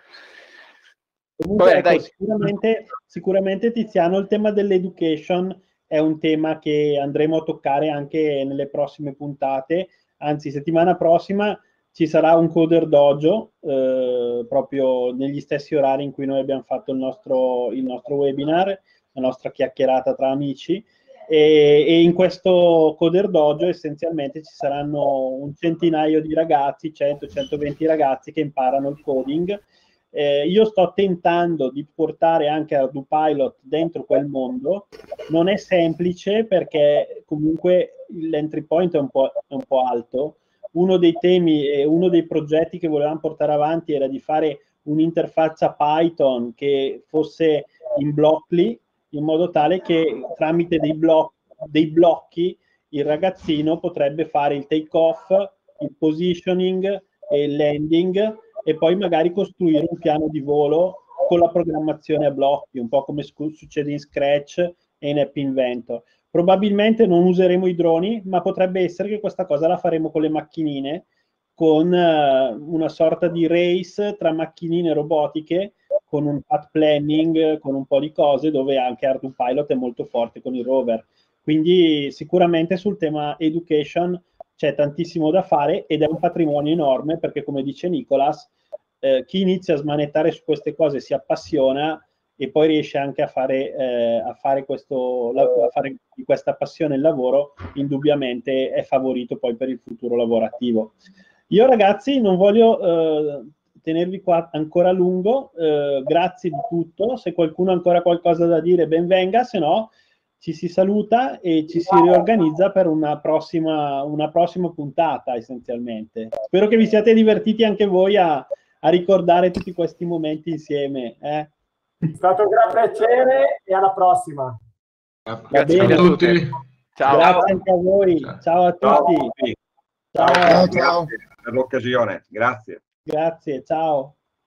Comunque, ecco, sicuramente, sicuramente Tiziano, il tema dell'education è un tema che andremo a toccare anche nelle prossime puntate, anzi settimana prossima ci sarà un Coder Dojo, eh, proprio negli stessi orari in cui noi abbiamo fatto il nostro, il nostro webinar, la nostra chiacchierata tra amici, e, e in questo Coder Dojo essenzialmente ci saranno un centinaio di ragazzi, cento centoventi ragazzi che imparano il coding. Eh, io sto tentando di portare anche ArduPilot dentro quel mondo. Non è semplice perché comunque l'entry point è un po', è un po' alto. Uno dei temi e uno dei progetti che volevamo portare avanti era di fare un'interfaccia Python che fosse in Blockly, in modo tale che tramite dei, bloc- dei blocchi il ragazzino potrebbe fare il take off, il positioning e il landing, e poi magari costruire un piano di volo con la programmazione a blocchi, un po' come succede in Scratch e in App Inventor. Probabilmente non useremo i droni, ma potrebbe essere che questa cosa la faremo con le macchinine, con uh, una sorta di race tra macchinine robotiche, con un path planning, con un po' di cose, dove anche ArduPilot è molto forte con i rover. Quindi sicuramente sul tema education c'è tantissimo da fare ed è un patrimonio enorme, perché come dice Nicolas, eh, chi inizia a smanettare su queste cose si appassiona e poi riesce anche a fare, eh, a fare, questo, a fare di questa passione il lavoro, indubbiamente è favorito poi per il futuro lavorativo. Io ragazzi non voglio eh, tenervi qua ancora a lungo, eh, grazie di tutto, se qualcuno ha ancora qualcosa da dire ben venga, se no ci si saluta e ci si riorganizza per una prossima, una prossima puntata essenzialmente. Spero che vi siate divertiti anche voi a, a ricordare tutti questi momenti insieme. Eh? È stato un gran piacere e alla prossima. Grazie a tutti. Ciao. Grazie anche a voi. Ciao a tutti. Ciao, ciao. ciao. Per l'occasione. Grazie. Grazie, ciao.